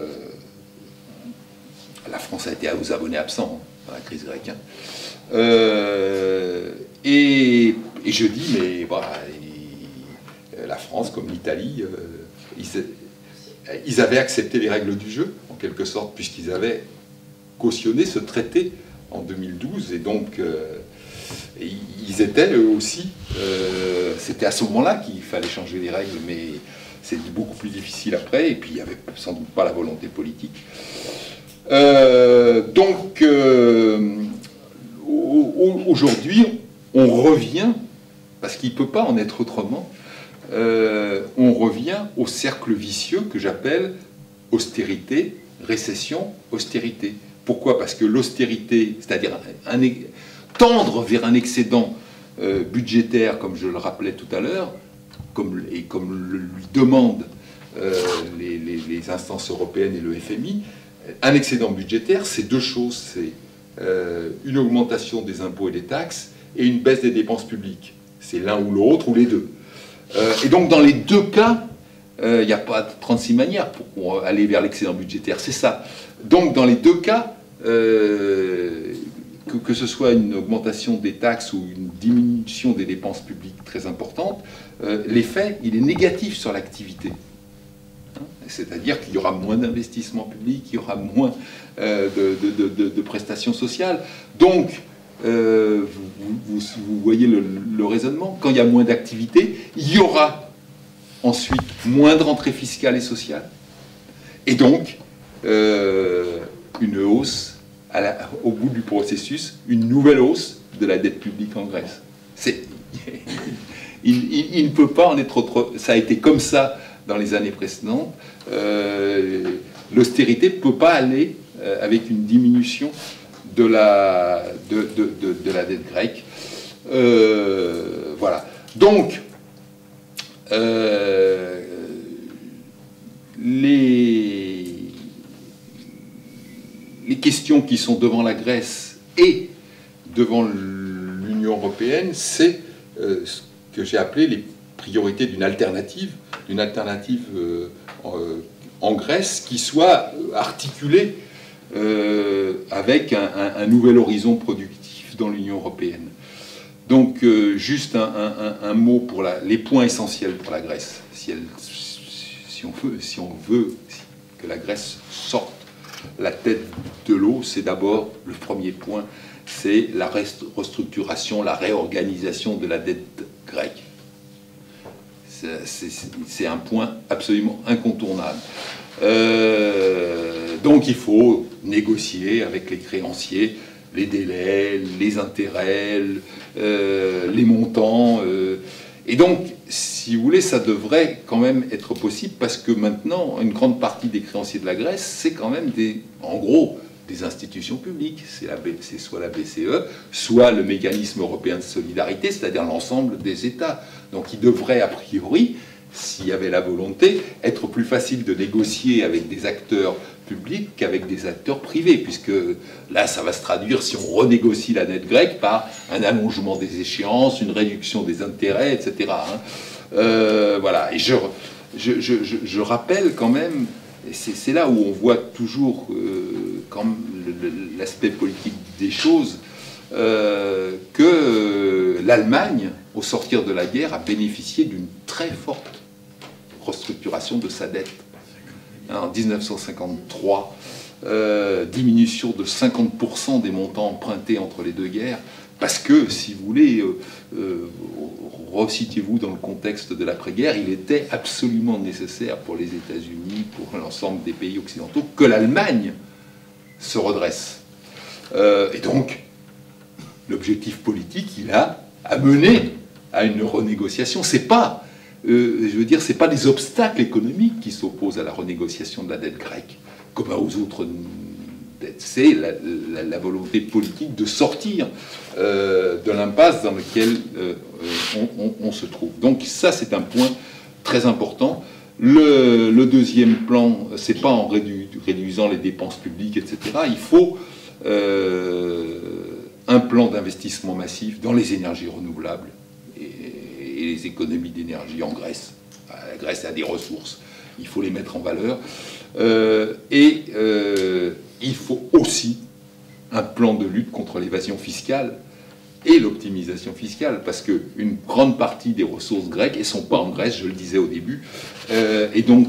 S2: la France a été aux abonnés absents dans la crise grecque. Hein. Et je dis, mais voilà, la France comme l'Italie, ils avaient accepté les règles du jeu, en quelque sorte, puisqu'ils avaient cautionné ce traité en 2012, et donc ils étaient eux aussi, c'était à ce moment-là qu'il fallait changer les règles, mais c'est beaucoup plus difficile après, et puis il n'y avait sans doute pas la volonté politique. Donc aujourd'hui, on revient, parce qu'il ne peut pas en être autrement, on revient au cercle vicieux que j'appelle austérité, récession, austérité. Pourquoi? Parce que l'austérité, c'est-à-dire tendre vers un excédent budgétaire, comme je le rappelais tout à l'heure, comme lui demandent les instances européennes et le FMI, un excédent budgétaire, c'est deux choses. C'est une augmentation des impôts et des taxes et une baisse des dépenses publiques. C'est l'un ou l'autre, ou les deux. Et donc, dans les deux cas, il n'y a pas 36 manières pour aller vers l'excédent budgétaire. C'est ça. Donc, dans les deux cas, que ce soit une augmentation des taxes ou une diminution des dépenses publiques très importante, l'effet, il est négatif sur l'activité. C'est-à-dire qu'il y aura moins d'investissement public, il y aura moins de prestations sociales. Donc, vous voyez le raisonnement. Quand il y a moins d'activité, il y aura ensuite moins de rentrées fiscales et sociales. Et donc, une hausse, au bout du processus, une nouvelle hausse de la dette publique en Grèce. Il ne peut pas en être autre. Ça a été comme ça dans les années précédentes. L'austérité ne peut pas aller avec une diminution de la dette grecque. Voilà. Donc, les questions qui sont devant la Grèce et devant l'Union européenne, c'est ce que j'ai appelé les priorités d'une alternative en Grèce qui soit articulée avec un nouvel horizon productif dans l'Union européenne. Donc, juste un mot pour les points essentiels pour la Grèce. Si on veut que la Grèce sorte la tête de l'eau, c'est d'abord, le premier point, c'est la restructuration, la réorganisation de la dette grecque. C'est un point absolument incontournable. Donc il faut négocier avec les créanciers les délais, les intérêts, les montants. Et donc, si vous voulez, ça devrait quand même être possible parce que maintenant, une grande partie des créanciers de la Grèce, c'est quand même en gros, des institutions publiques. C'est soit la BCE, soit le mécanisme européen de solidarité, c'est-à-dire l'ensemble des États. Donc il devrait, a priori, s'il y avait la volonté, être plus facile de négocier avec des acteurs publics qu'avec des acteurs privés, puisque là, ça va se traduire, si on renégocie la dette grecque, par un allongement des échéances, une réduction des intérêts, etc. Voilà. Et je rappelle quand même, et c'est là où on voit toujours l'aspect politique des choses, que l'Allemagne, au sortir de la guerre, a bénéficié d'une très forte restructuration de sa dette. En 1953, diminution de 50% des montants empruntés entre les deux guerres, parce que, si vous voulez, resituez-vous dans le contexte de l'après-guerre, il était absolument nécessaire pour les États-Unis, pour l'ensemble des pays occidentaux, que l'Allemagne se redresse. Et donc, l'objectif politique, il a amené à une renégociation. C'est pas, je veux dire, c'est pas les obstacles économiques qui s'opposent à la renégociation de la dette grecque, comme aux autres dettes. C'est la volonté politique de sortir de l'impasse dans laquelle on se trouve. Donc ça, c'est un point très important. Le deuxième plan, c'est pas en réduisant les dépenses publiques, etc. Il faut un plan d'investissement massif dans les énergies renouvelables et les économies d'énergie en Grèce. La Grèce a des ressources, il faut les mettre en valeur. Il faut aussi un plan de lutte contre l'évasion fiscale et l'optimisation fiscale, parce qu'une grande partie des ressources grecques, elles ne sont pas en Grèce, je le disais au début, et donc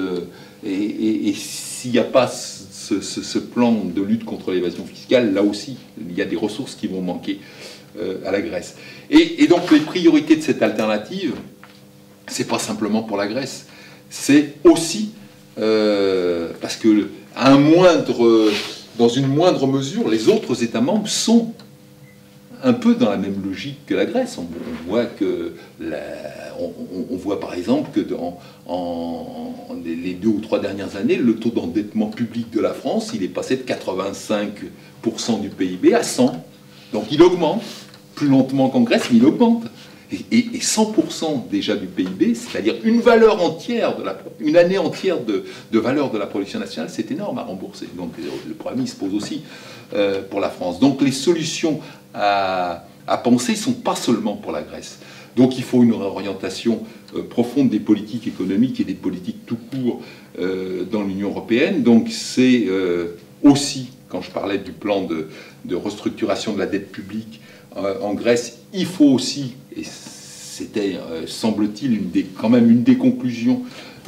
S2: s'il n'y a pas ce plan de lutte contre l'évasion fiscale, là aussi, il y a des ressources qui vont manquer à la Grèce. Et donc les priorités de cette alternative, c'est pas simplement pour la Grèce, c'est aussi parce que dans une moindre mesure, les autres États membres sont un peu dans la même logique que la Grèce. On voit par exemple que dans les 2 ou 3 dernières années, le taux d'endettement public de la France, il est passé de 85% du PIB à 100%. Donc il augmente, plus lentement qu'en Grèce, mais il augmente. Et 100% déjà du PIB, c'est-à-dire une valeur entière, une année entière de valeur de la production nationale, c'est énorme à rembourser. Donc le problème, il se pose aussi pour la France. Donc les solutions à penser ne sont pas seulement pour la Grèce. Donc il faut une réorientation profonde des politiques économiques et des politiques tout court dans l'Union européenne. Donc c'est aussi, quand je parlais du plan de restructuration de la dette publique en Grèce, il faut aussi, et c'était, semble-t-il, quand même une des conclusions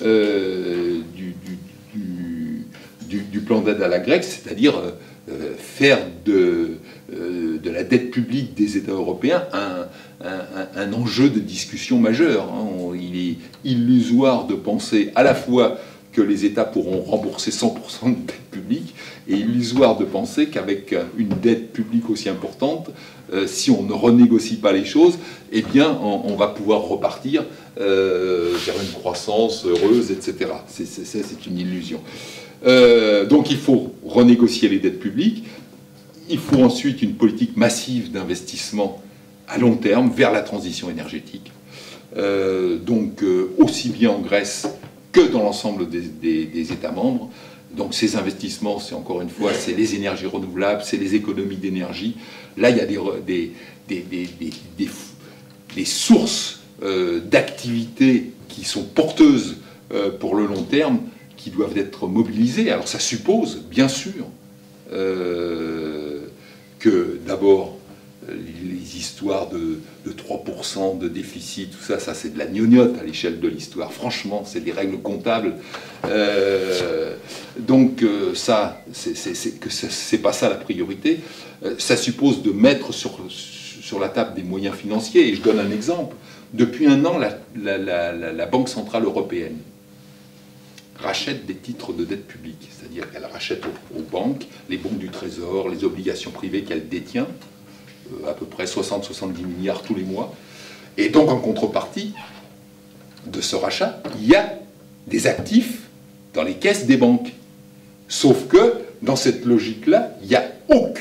S2: du plan d'aide à la Grèce, c'est-à-dire faire de la dette publique des États européens un enjeu de discussion majeur. Il est illusoire de penser à la fois que les États pourront rembourser 100% de dette publique, et illusoire de penser qu'avec une dette publique aussi importante, si on ne renégocie pas les choses, eh bien, on va pouvoir repartir vers une croissance heureuse, etc. C'est une illusion. Donc il faut renégocier les dettes publiques. Il faut ensuite une politique massive d'investissement à long terme vers la transition énergétique. Donc aussi bien en Grèce que dans l'ensemble des États membres. Donc ces investissements, c'est encore une fois, c'est les énergies renouvelables, c'est les économies d'énergie. Là, il y a des sources d'activités qui sont porteuses pour le long terme, qui doivent être mobilisées. Alors ça suppose, bien sûr, que d'abord, les histoires de 3% de déficit, tout ça, c'est de la gnognotte à l'échelle de l'histoire. Franchement, c'est des règles comptables. Donc ça, c'est pas ça la priorité. Ça suppose de mettre sur la table des moyens financiers. Et je donne un exemple. Depuis un an, la Banque Centrale Européenne rachète des titres de dette publique. C'est-à-dire qu'elle rachète aux banques les bons du Trésor, les obligations privées qu'elle détient, à peu près 60-70 milliards tous les mois. Et donc, en contrepartie de ce rachat, il y a des actifs dans les caisses des banques. Sauf que, dans cette logique-là, il n'y a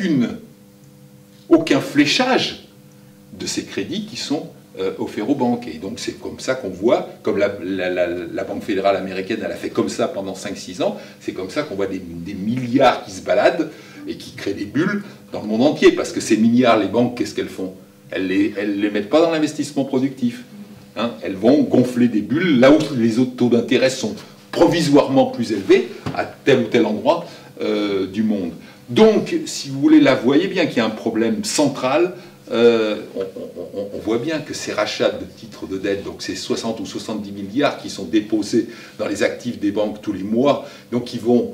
S2: aucun fléchage de ces crédits qui sont offerts aux banques. Et donc, c'est comme ça qu'on voit, comme la Banque fédérale américaine, elle a fait comme ça pendant 5-6 ans, c'est comme ça qu'on voit des milliards qui se baladent et qui créent des bulles dans le monde entier. Parce que ces milliards, les banques, qu'est-ce qu'elles font? Elles les mettent pas dans l'investissement productif. Elles vont gonfler des bulles là où les autres taux d'intérêt sont provisoirement plus élevés à tel ou tel endroit du monde. Donc, si vous voulez, là, vous voyez bien qu'il y a un problème central on voit bien que ces rachats de titres de dette, donc ces 60 ou 70 milliards qui sont déposés dans les actifs des banques tous les mois, donc ils vont,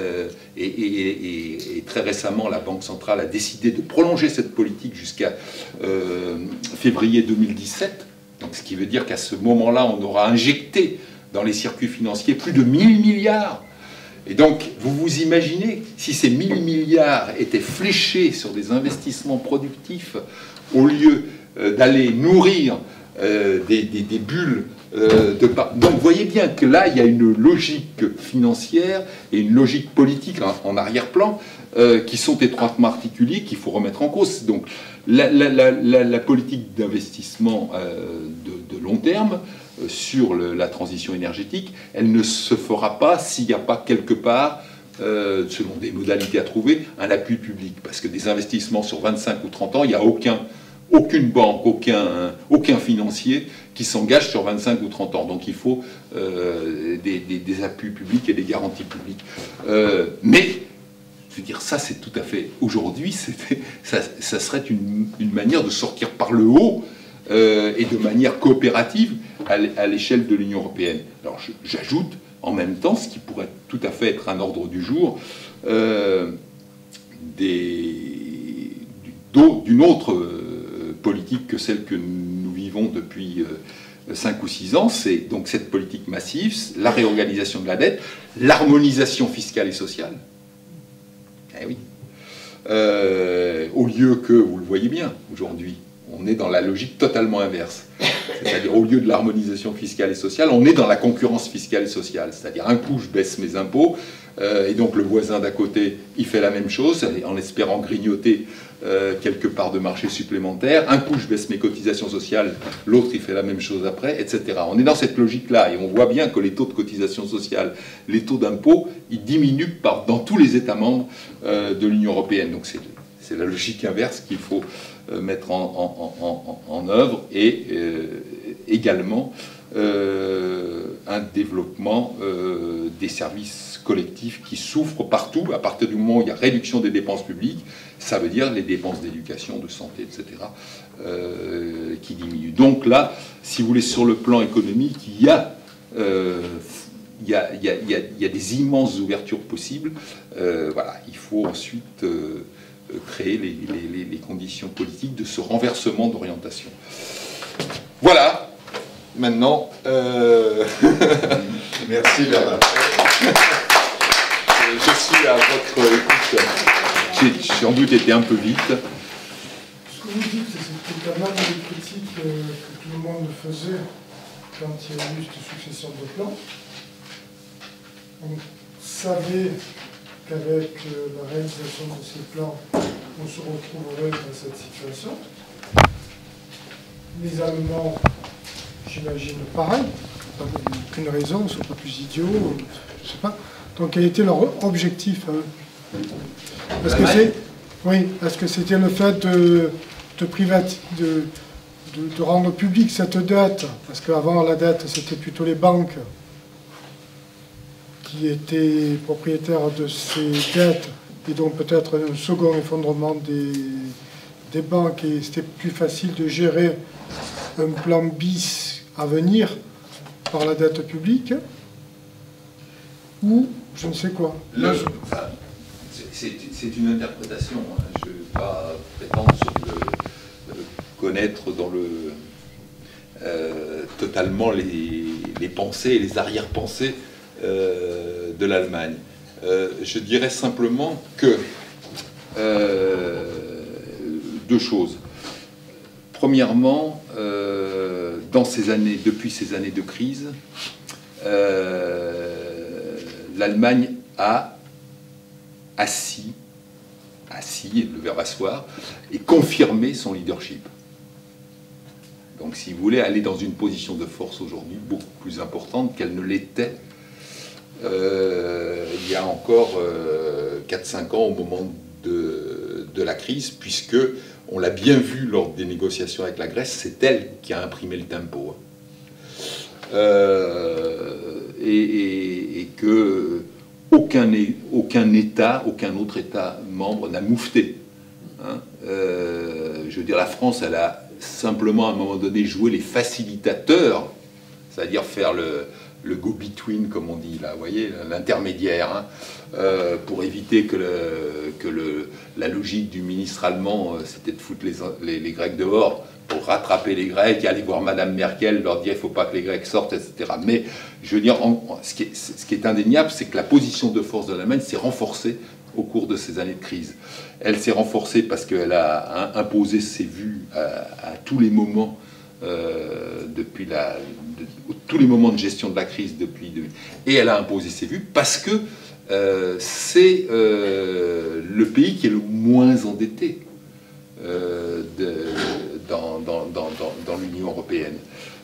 S2: et très récemment la Banque centrale a décidé de prolonger cette politique jusqu'à février 2017, donc ce qui veut dire qu'à ce moment-là, on aura injecté dans les circuits financiers plus de 1000 milliards. Et donc, vous vous imaginez, si ces 1000 milliards étaient fléchés sur des investissements productifs, au lieu d'aller nourrir des bulles donc, vous voyez bien que là, il y a une logique financière et une logique politique en arrière-plan qui sont étroitement articulées, qu'il faut remettre en cause. Donc, la politique d'investissement de long terme sur la transition énergétique, elle ne se fera pas s'il n'y a pas quelque part, selon des modalités à trouver, un appui public. Parce que des investissements sur 25 ou 30 ans, il n'y a aucune banque, aucun financier qui s'engage sur 25 ou 30 ans. Donc il faut des appuis publics et des garanties publiques. Mais, je veux dire, ça c'est tout à fait... Aujourd'hui, ça serait une manière de sortir par le haut et de manière coopérative à l'échelle de l'Union européenne. Alors j'ajoute en même temps, ce qui pourrait tout à fait être un ordre du jour, d'une autre politique que celle que nous vivons depuis 5 ou 6 ans, c'est donc cette politique massive, la réorganisation de la dette, l'harmonisation fiscale et sociale. Eh oui. Au lieu que, vous le voyez bien aujourd'hui, on est dans la logique totalement inverse. C'est-à-dire, au lieu de l'harmonisation fiscale et sociale, on est dans la concurrence fiscale et sociale. C'est-à-dire, un coup, je baisse mes impôts, et donc le voisin d'à côté, il fait la même chose, en espérant grignoter quelque part de marché supplémentaire. Un coup, je baisse mes cotisations sociales, l'autre, il fait la même chose après, etc. On est dans cette logique-là, et on voit bien que les taux de cotisation sociale, les taux d'impôt, ils diminuent dans tous les États membres de l'Union européenne. Donc c'est la logique inverse qu'il faut mettre en œuvre, et également un développement des services collectifs qui souffrent partout. À partir du moment où il y a réduction des dépenses publiques, ça veut dire les dépenses d'éducation, de santé, etc., qui diminuent. Donc là, si vous voulez, sur le plan économique, il y a des immenses ouvertures possibles. Voilà, il faut ensuite créer les conditions politiques de ce renversement d'orientation. Voilà. Maintenant,
S3: merci Bernard.
S2: Je suis à votre écoute. J'ai sans doute été un peu vite.
S4: Ce que vous dites, c'était quand même une critique que tout le monde faisait quand il y a eu cette succession de plans. On savait qu'avec la réalisation de ces plans, on se retrouverait dans cette situation. Les Allemands, j'imagine, pareil. Il n'y a aucune raison, ils ne sont pas plus idiots, je ne sais pas. Donc, quel était leur objectif à eux? Est-ce que c'était le fait de rendre publique cette dette? Parce qu'avant, la dette, c'était plutôt les banques qui étaient propriétaires de ces dettes, et donc peut-être un second effondrement des banques, et c'était plus facile de gérer un plan bis à venir par la dette publique, ou je ne sais quoi.
S2: C'est une interprétation. Hein. Je ne vais pas prétendre connaître totalement les pensées et les arrière-pensées de l'Allemagne. Je dirais simplement que deux choses. Premièrement, depuis ces années de crise, l'Allemagne a assis, le verbe asseoir, et confirmé son leadership. Donc, si vous voulez, elle est dans une position de force aujourd'hui beaucoup plus importante qu'elle ne l'était il y a encore 4-5 ans au moment de la crise, puisque, on l'a bien vu lors des négociations avec la Grèce, c'est elle qui a imprimé le tempo. Et que aucun État, aucun autre État membre n'a moufté hein. Je veux dire, la France, elle a simplement à un moment donné joué les facilitateurs, c'est-à-dire faire le go-between, comme on dit là, vous voyez, l'intermédiaire, hein, pour éviter que la logique du ministre allemand, c'était de foutre les Grecs dehors, pour rattraper les Grecs, et aller voir Madame Merkel, leur dire il ne faut pas que les Grecs sortent, etc. Mais, je veux dire, ce qui est indéniable, c'est que la position de force de l'Allemagne s'est renforcée au cours de ces années de crise. Elle s'est renforcée parce qu'elle a imposé ses vues à tous les moments, depuis tous les moments de gestion de la crise et elle a imposé ses vues parce que c'est le pays qui est le moins endetté dans l'Union européenne.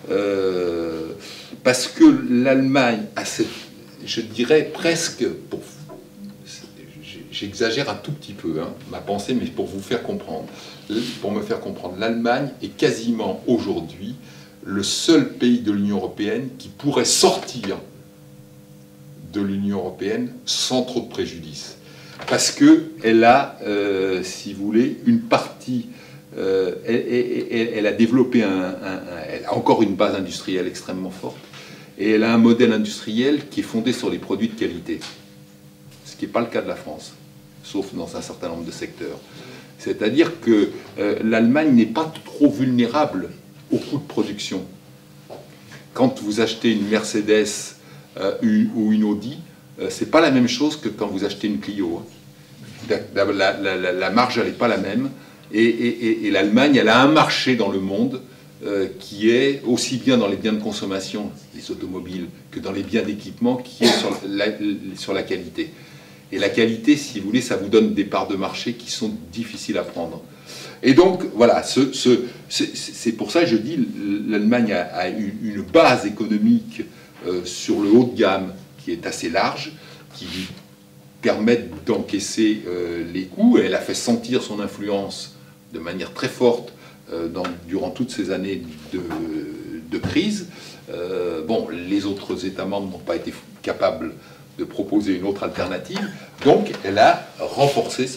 S2: Parce que l'Allemagne a cette, je dirais presque, j'exagère un tout petit peu, hein, ma pensée, mais pour vous faire comprendre, pour me faire comprendre, l'Allemagne est quasiment aujourd'hui le seul pays de l'Union européenne qui pourrait sortir de l'Union européenne sans trop de préjudice. Parce qu'elle a, si vous voulez, une partie, elle a développé elle a encore une base industrielle extrêmement forte, et elle a un modèle industriel qui est fondé sur les produits de qualité. Ce qui n'est pas le cas de la France, sauf dans un certain nombre de secteurs. C'est-à-dire que l'Allemagne n'est pas trop vulnérable aux coûts de production. Quand vous achetez une Mercedes ou une Audi, c'est pas la même chose que quand vous achetez une Clio. La marge, elle n'est pas la même. Et l'Allemagne, elle a un marché dans le monde qui est aussi bien dans les biens de consommation, les automobiles, que dans les biens d'équipement, qui est sur la qualité. Et la qualité, si vous voulez, ça vous donne des parts de marché qui sont difficiles à prendre. Et donc, voilà, c'est pour ça que je dis l'Allemagne a une base économique sur le haut de gamme qui est assez large, qui lui permet d'encaisser les coûts. Et elle a fait sentir son influence de manière très forte durant toutes ces années de crise. Bon, les autres États membres n'ont pas été capables de proposer une autre alternative, donc elle a renforcé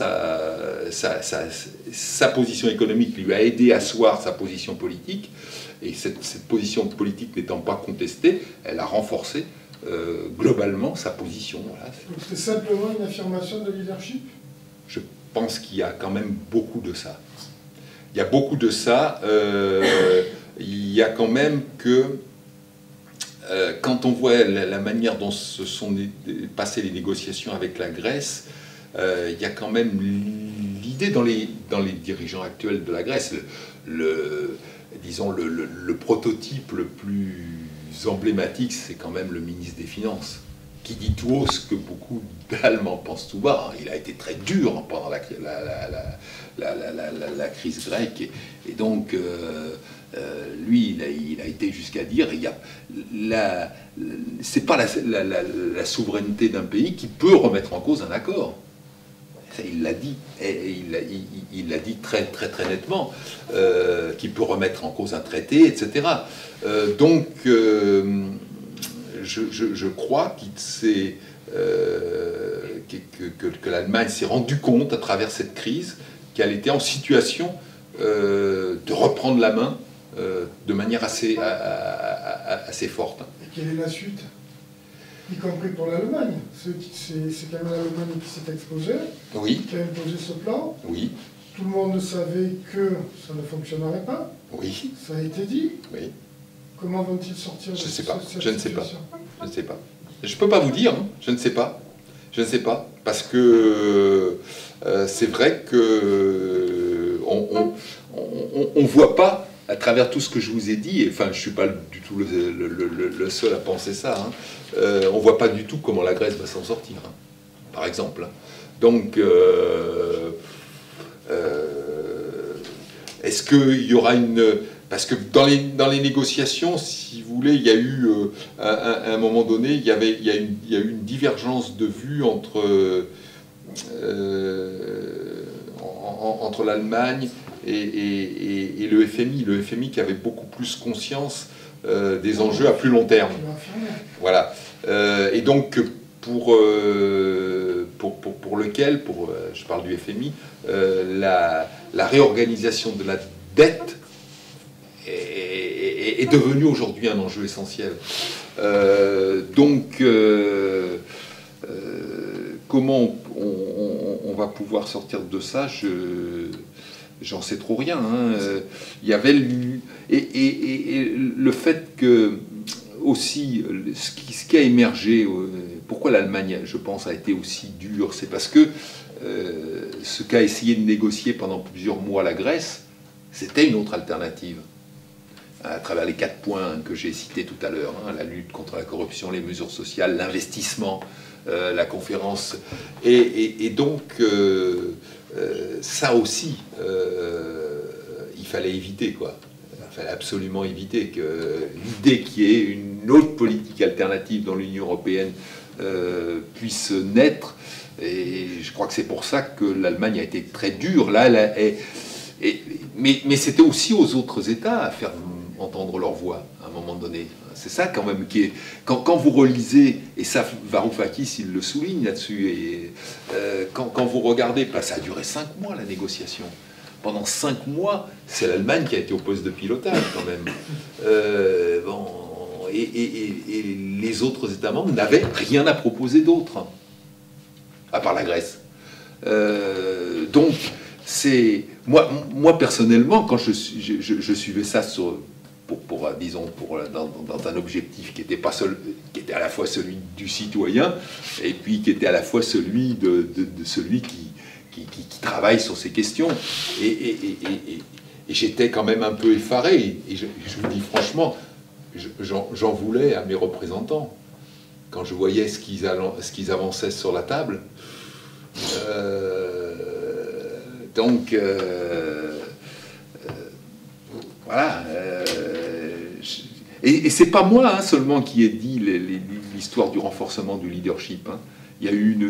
S2: sa position économique, lui a aidé à asseoir sa position politique, et cette position politique n'étant pas contestée, elle a renforcé globalement sa position. Voilà.
S4: Donc c'est simplement une affirmation de leadership ?
S2: Je pense qu'il y a quand même beaucoup de ça. Il y a beaucoup de ça. Il y a quand même que quand on voit la manière dont se sont passées les négociations avec la Grèce, il y a quand même l'idée dans les dirigeants actuels de la Grèce, disons le prototype le plus emblématique, c'est quand même le ministre des Finances, qui dit tout haut ce que beaucoup d'Allemands pensent tout bas. Il a été très dur pendant la crise grecque, et donc lui, il a été jusqu'à dire c'est pas la souveraineté d'un pays qui peut remettre en cause un accord. Ça, il l'a dit, et il l'a dit très nettement, qui peut remettre en cause un traité, etc. Donc, je crois que l'Allemagne s'est rendu compte à travers cette crise qu'elle était en situation de reprendre la main de manière assez forte.
S4: Et quelle est la suite ? Y compris pour l'Allemagne. C'est quand même l'Allemagne qui s'est exposée,
S2: oui,
S4: qui a imposé ce plan.
S2: Oui.
S4: Tout le monde savait que ça ne fonctionnerait pas.
S2: Oui.
S4: Ça a été dit.
S2: Oui.
S4: Comment vont-ils sortir de cette situation ?
S2: Je ne sais pas. Je ne sais pas. Je ne peux pas vous dire. Hein. Je ne sais pas. Je ne sais pas. Parce que c'est vrai que on voit pas, à travers tout ce que je vous ai dit, et enfin je ne suis pas du tout le seul à penser ça, hein, on ne voit pas du tout comment la Grèce va s'en sortir, hein, par exemple. Donc, est-ce qu'il y aura une... Parce que dans les négociations, si vous voulez, il y a eu, à un moment donné, il y a eu une divergence de vues entre l'Allemagne et le FMI. Le FMI qui avait beaucoup plus conscience des enjeux à plus long terme. Voilà. Et donc, pour pour lequel, je parle du FMI, la réorganisation de la dette est devenue aujourd'hui un enjeu essentiel. Comment on va pouvoir sortir de ça, j'en sais trop rien. Hein. Il y avait le fait que aussi ce qui a émergé, pourquoi l'Allemagne, je pense, a été aussi dure, c'est parce que ce qu'a essayé de négocier pendant plusieurs mois la Grèce, c'était une autre alternative. À travers les 4 points que j'ai cités tout à l'heure, hein, la lutte contre la corruption, les mesures sociales, l'investissement, la conférence. Et donc, ça aussi, il fallait éviter, quoi. Il fallait absolument éviter que l'idée qu'il y ait une autre politique alternative dans l'Union européenne puisse naître. Et je crois que c'est pour ça que l'Allemagne a été très dure. Là, mais c'était aussi aux autres États à faire entendre leur voix à un moment donné. C'est ça quand même qui est... Quand vous relisez, et ça Varoufakis il le souligne là-dessus, et quand vous regardez, ça a duré 5 mois la négociation. Pendant 5 mois, c'est l'Allemagne qui a été au poste de pilotage quand même. Et les autres États membres n'avaient rien à proposer d'autre, à part la Grèce. Donc, c'est... Moi, personnellement, quand je suivais ça dans un objectif qui était à la fois celui du citoyen et puis qui était à la fois celui de celui qui travaille sur ces questions. Et j'étais quand même un peu effaré. Et je vous dis franchement, j'en voulais à mes représentants. Quand je voyais ce qu'ils avançaient sur la table. Voilà. Et c'est pas moi seulement qui ai dit l'histoire du renforcement du leadership. Hein. Il y a eu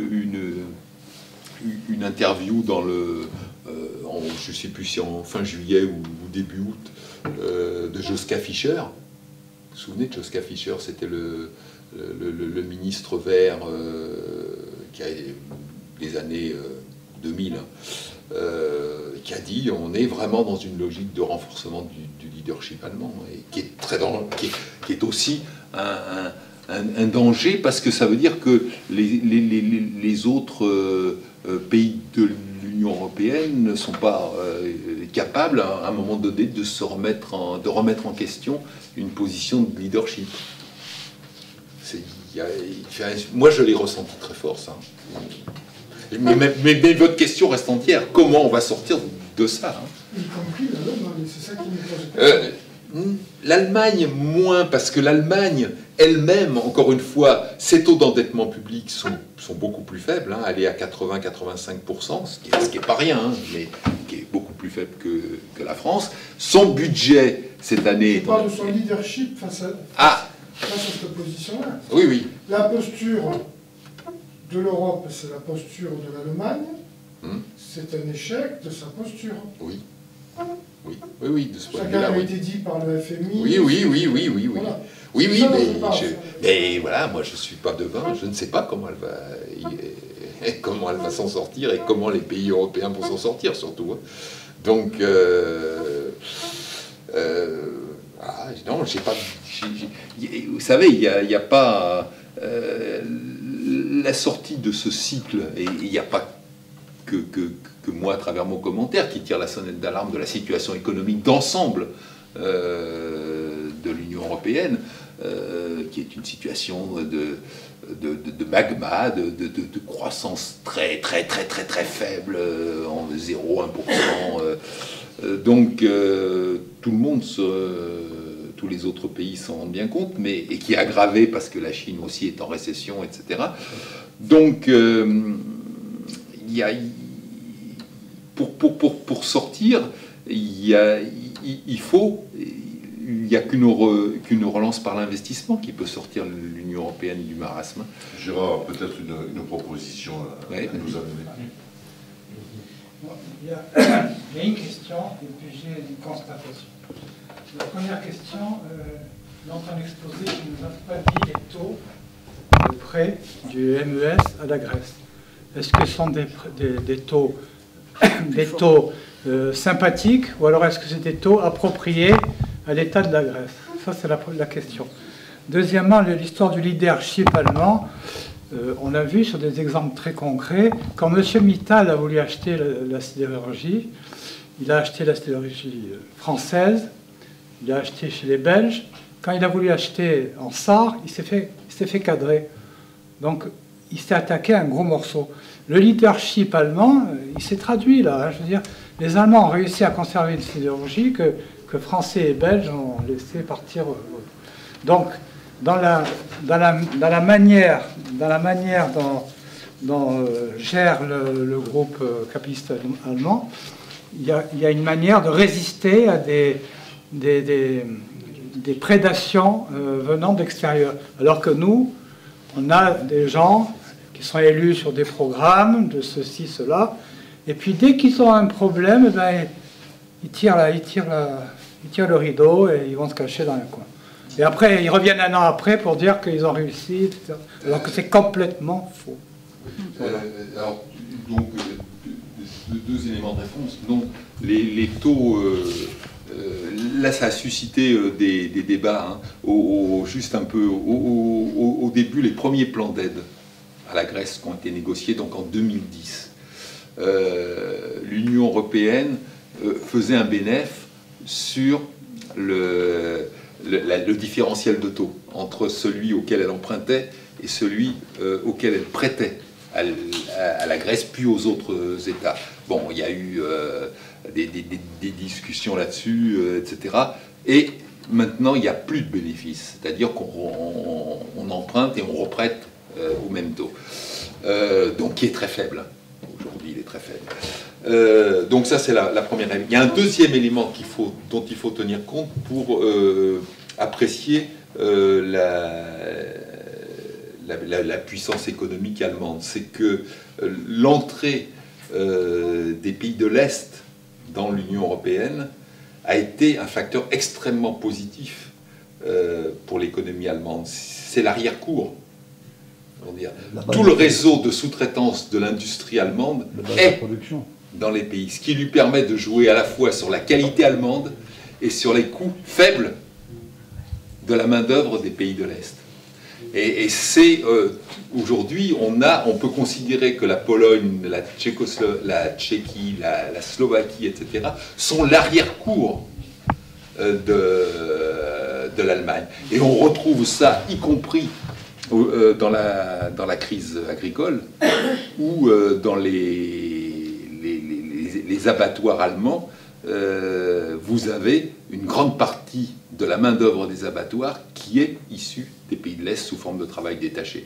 S2: une interview dans je ne sais plus si en fin juillet ou début août, de Joschka Fischer. Vous vous souvenez de Joschka Fischer? C'était le ministre vert qui a des années 2000, qui a dit on est vraiment dans une logique de renforcement du leadership allemand, et qui est aussi un danger, parce que ça veut dire que les autres pays de l'Union européenne ne sont pas capables à un moment donné de remettre en question une position de leadership. Moi je l'ai ressenti très fort, ça. Mais votre question reste entière. Comment on va sortir de ça, hein?
S4: Y compris l'Allemagne, c'est ça qui me pose.
S2: L'Allemagne, moins, parce que l'Allemagne elle-même, encore une fois, ses taux d'endettement public sont beaucoup plus faibles, hein, aller à 80-85%, ce qui est pas rien, hein, mais qui est beaucoup plus faible que la France. Son budget, cette année...
S4: Je parle de son leadership face à cette position-là.
S2: Oui, oui.
S4: La posture de l'Europe, c'est la posture de l'Allemagne. C'est un échec de sa posture.
S2: Oui. Oui, de ce point de
S4: vue-là. Ça a
S2: oui.
S4: été dit par le FMI.
S2: Oui. Voilà. Oui, mais voilà, moi je ne suis pas devin, je ne sais pas comment elle va s'en sortir et comment les pays européens vont s'en sortir surtout. Hein. Donc, non, j'ai pas... vous savez, il n'y a pas... la sortie de ce cycle, et il n'y a pas que moi, à travers mon commentaire, qui tire la sonnette d'alarme de la situation économique d'ensemble de l'Union européenne, qui est une situation de magma, de croissance très faible, en 0,1%. Donc tout le monde, tous les autres pays s'en rendent bien compte, et qui est aggravé parce que la Chine aussi est en récession, etc. Donc il y a... Pour sortir, il n'y a qu'une relance par l'investissement qui peut sortir l'Union européenne du marasme.
S1: Gérard, peut-être une proposition à nous amener.
S3: Il y a une question et puis j'ai une constatation. La première question, dans ton exposé, tu nous as pas dit les taux de prêt du MES à la Grèce. est-ce que ce sont des taux, sympathiques, ou alors est-ce que c'est des taux appropriés à l'état de la Grèce? Ça, c'est la question. Deuxièmement, l'histoire du leadership allemand, on l'a vu sur des exemples très concrets. Quand M. Mittal a voulu acheter la sidérurgie, il a acheté la sidérurgie française, il a acheté chez les Belges. Quand il a voulu acheter en Sarre, il s'est fait cadrer. Donc, il s'est attaqué à un gros morceau. Le leadership allemand, il s'est traduit là. Hein, je veux dire, les Allemands ont réussi à conserver une sidérurgie que Français et Belges ont laissé partir. Donc, dans la manière dont gère le groupe capitaliste allemand, il y a une manière de résister à des prédations venant d'extérieur. Alors que nous, on a des gens qui sont élus sur des programmes de ceci, cela, et puis dès qu'ils ont un problème, eh ben, ils tirent le rideau et ils vont se cacher dans un coin. Et après, ils reviennent un an après pour dire qu'ils ont réussi, etc. Alors que c'est complètement faux.
S2: Voilà. Alors, donc, deux éléments de réponse. Donc, les taux, là, ça a suscité des débats. Hein, juste un peu, au début, les premiers plans d'aide à la Grèce qui ont été négociés, donc en 2010. L'Union européenne faisait un bénéfice sur le différentiel de taux entre celui auquel elle empruntait et celui auquel elle prêtait à la Grèce puis aux autres États. Bon, il y a eu des discussions là-dessus, etc. Et maintenant, il n'y a plus de bénéfices, c'est-à-dire qu'on emprunte et on reprête au même taux, donc qui est très faible. Aujourd'hui, il est très faible. Donc ça, c'est la première élément. Il y a un deuxième élément dont il faut tenir compte pour apprécier la puissance économique allemande. C'est que l'entrée des pays de l'Est dans l'Union européenne a été un facteur extrêmement positif pour l'économie allemande. C'est l'arrière-cour. Tout le réseau de sous-traitance de l'industrie allemande est dans les pays, ce qui lui permet de jouer à la fois sur la qualité allemande et sur les coûts faibles de la main-d'œuvre des pays de l'Est. Et c'est aujourd'hui, on peut considérer que la Pologne, la Tchéquie, la Slovaquie, etc., sont l'arrière-cour de l'Allemagne. Et on retrouve ça, y compris dans la crise agricole, ou dans les abattoirs allemands, vous avez une grande partie de la main-d'œuvre des abattoirs qui est issue des pays de l'Est sous forme de travail détaché.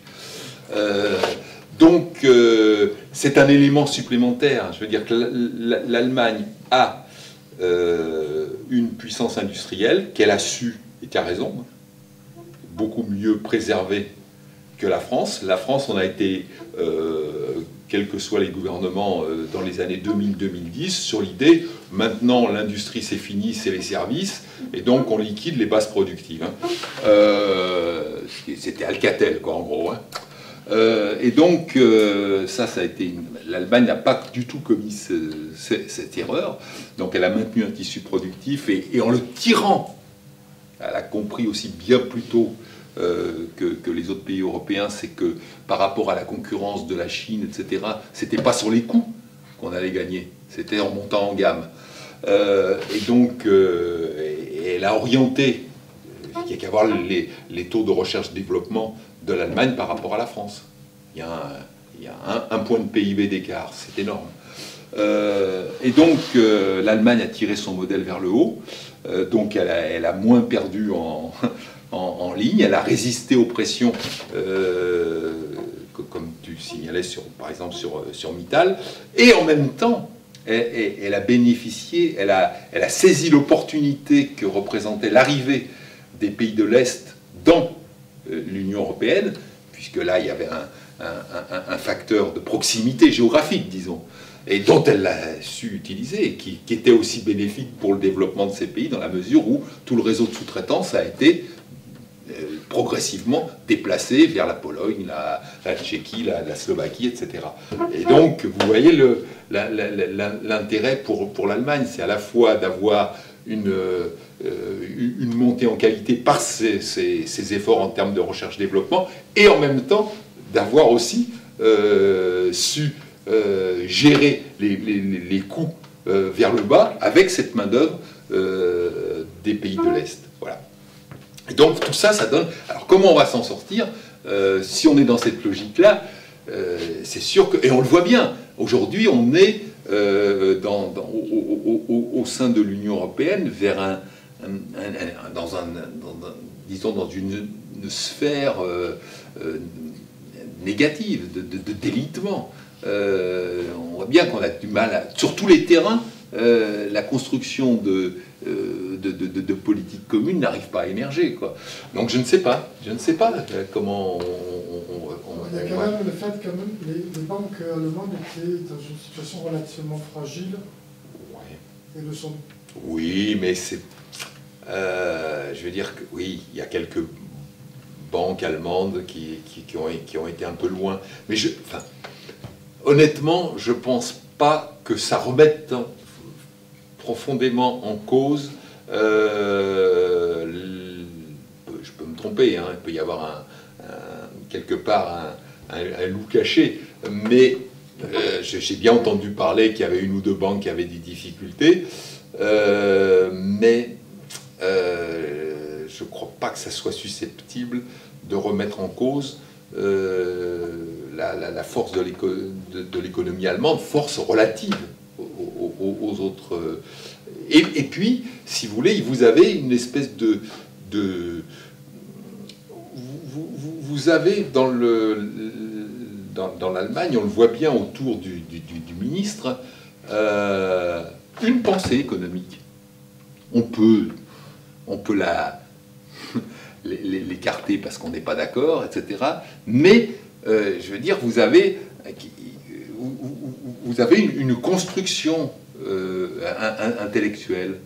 S2: Donc, c'est un élément supplémentaire. Je veux dire que l'Allemagne a une puissance industrielle qu'elle a su, et qui a raison, beaucoup mieux préserver que la France. La France, on a été, quels que soient les gouvernements dans les années 2000-2010, sur l'idée, maintenant l'industrie c'est fini, c'est les services, et donc on liquide les bases productives. Hein. C'était Alcatel, quoi, en gros. Hein. Et donc, ça a été... L'Allemagne n'a pas du tout commis cette erreur, donc elle a maintenu un tissu productif, et en le tirant, elle a compris aussi bien plus tôt que les autres pays européens, c'est que par rapport à la concurrence de la Chine, etc., c'était pas sur les coûts qu'on allait gagner, c'était en montant en gamme. Et donc, elle a orienté, il n'y a qu'à voir les taux de recherche-développement de l'Allemagne par rapport à la France. Il y a un point de PIB d'écart, c'est énorme. Et donc, l'Allemagne a tiré son modèle vers le haut, donc elle a moins perdu en ligne, elle a résisté aux pressions, comme tu signalais, par exemple sur Mittal, et en même temps, elle a bénéficié, elle a saisi l'opportunité que représentait l'arrivée des pays de l'Est dans l'Union européenne, puisque là, il y avait un facteur de proximité géographique, disons, et dont elle a su utiliser, et qui était aussi bénéfique pour le développement de ces pays, dans la mesure où tout le réseau de sous-traitance a été progressivement déplacés vers la Pologne, la Tchéquie, la Slovaquie, etc. Et donc, vous voyez l'intérêt pour l'Allemagne, c'est à la fois d'avoir une montée en qualité par ses efforts en termes de recherche-développement, et en même temps d'avoir aussi su gérer les coûts vers le bas avec cette main-d'œuvre des pays de l'Est. Voilà. Et donc tout ça, ça donne... Alors comment on va s'en sortir si on est dans cette logique-là? C'est sûr que... Et on le voit bien, aujourd'hui on est au sein de l'Union européenne vers disons dans une sphère négative, de délitement. On voit bien qu'on a du mal sur tous les terrains, la construction de politique commune n'arrive pas à émerger, quoi. Donc je ne sais pas comment
S4: il y a quand même le fait que les banques allemandes étaient dans une situation relativement fragile.
S2: Ouais.
S4: Et le sont.
S2: Oui, mais c'est... je veux dire que oui, il y a quelques banques allemandes qui ont été un peu loin. Mais honnêtement, je ne pense pas que ça remette profondément en cause... je peux me tromper, hein, il peut y avoir quelque part un loup caché, mais j'ai bien entendu parler qu'il y avait une ou deux banques qui avaient des difficultés, mais je ne crois pas que ça soit susceptible de remettre en cause la force de l'économie allemande, force relative aux autres. Et puis, si vous voulez, vous avez une espèce vous avez dans l'Allemagne, on le voit bien autour du ministre, une pensée économique. On peut l'écarter parce qu'on n'est pas d'accord, etc. Mais, je veux dire, vous avez une construction intellectuelle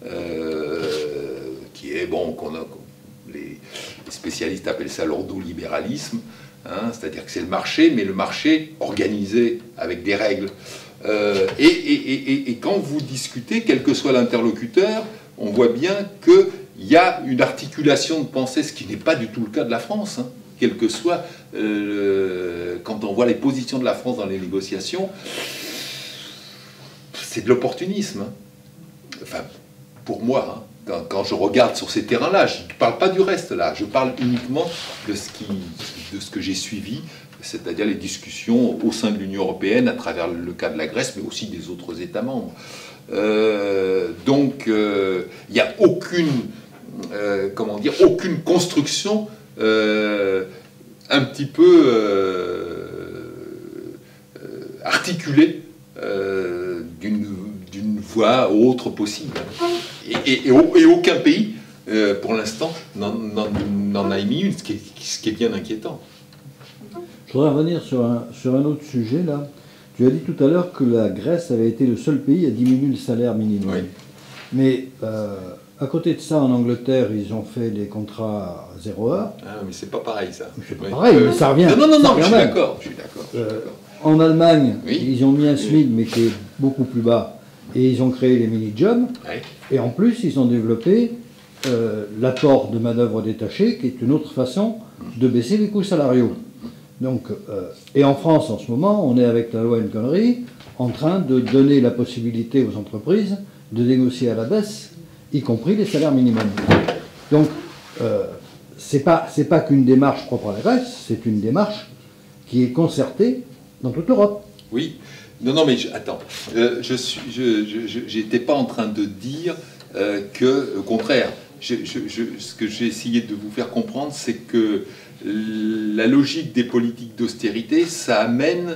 S2: qui est, bon, les spécialistes appellent ça l'ordolibéralisme, hein, c'est-à-dire que c'est le marché, mais le marché organisé avec des règles. Et quand vous discutez, quel que soit l'interlocuteur, on voit bien qu'il y a une articulation de pensée, ce qui n'est pas du tout le cas de la France, hein, quel que soit, quand on voit les positions de la France dans les négociations, c'est de l'opportunisme. Hein. Enfin, pour moi, hein. Quand je regarde sur ces terrains-là, je ne parle pas du reste là, je parle uniquement de ce que j'ai suivi, c'est-à-dire les discussions au sein de l'Union européenne à travers le cas de la Grèce, mais aussi des autres États membres. Donc, il n'y a aucune construction un petit peu articulée d'une voie autre possible. Et aucun pays, pour l'instant, n'en a émis une, ce qui est bien inquiétant.
S5: Je voudrais revenir sur un autre sujet, là. Tu as dit tout à l'heure que la Grèce avait été le seul pays à diminuer le salaire minimum.
S2: Oui.
S5: Mais à côté de ça, en Angleterre, ils ont fait des contrats à 0 heure.
S2: Ah, mais c'est pas pareil, ça.
S5: C'est pas pareil, mais ça revient.
S2: Non, je suis d'accord.
S5: En Allemagne,
S2: oui.
S5: Ils ont mis un SMIC, mais qui est beaucoup plus bas. Et ils ont créé les mini-jobs.
S2: Oui.
S5: Et en plus, ils ont développé l'apport de main-d'œuvre détachée, qui est une autre façon de baisser les coûts salariaux. Donc, et en France, en ce moment, on est avec la loi El Khomri en train de donner la possibilité aux entreprises de négocier à la baisse, y compris les salaires minimums. Donc, c'est pas qu'une démarche propre à la Grèce, c'est une démarche qui est concertée dans toute l'Europe.
S2: Oui. Non, mais attends. J'étais pas en train de dire que, au contraire, ce que j'ai essayé de vous faire comprendre, c'est que la logique des politiques d'austérité, ça amène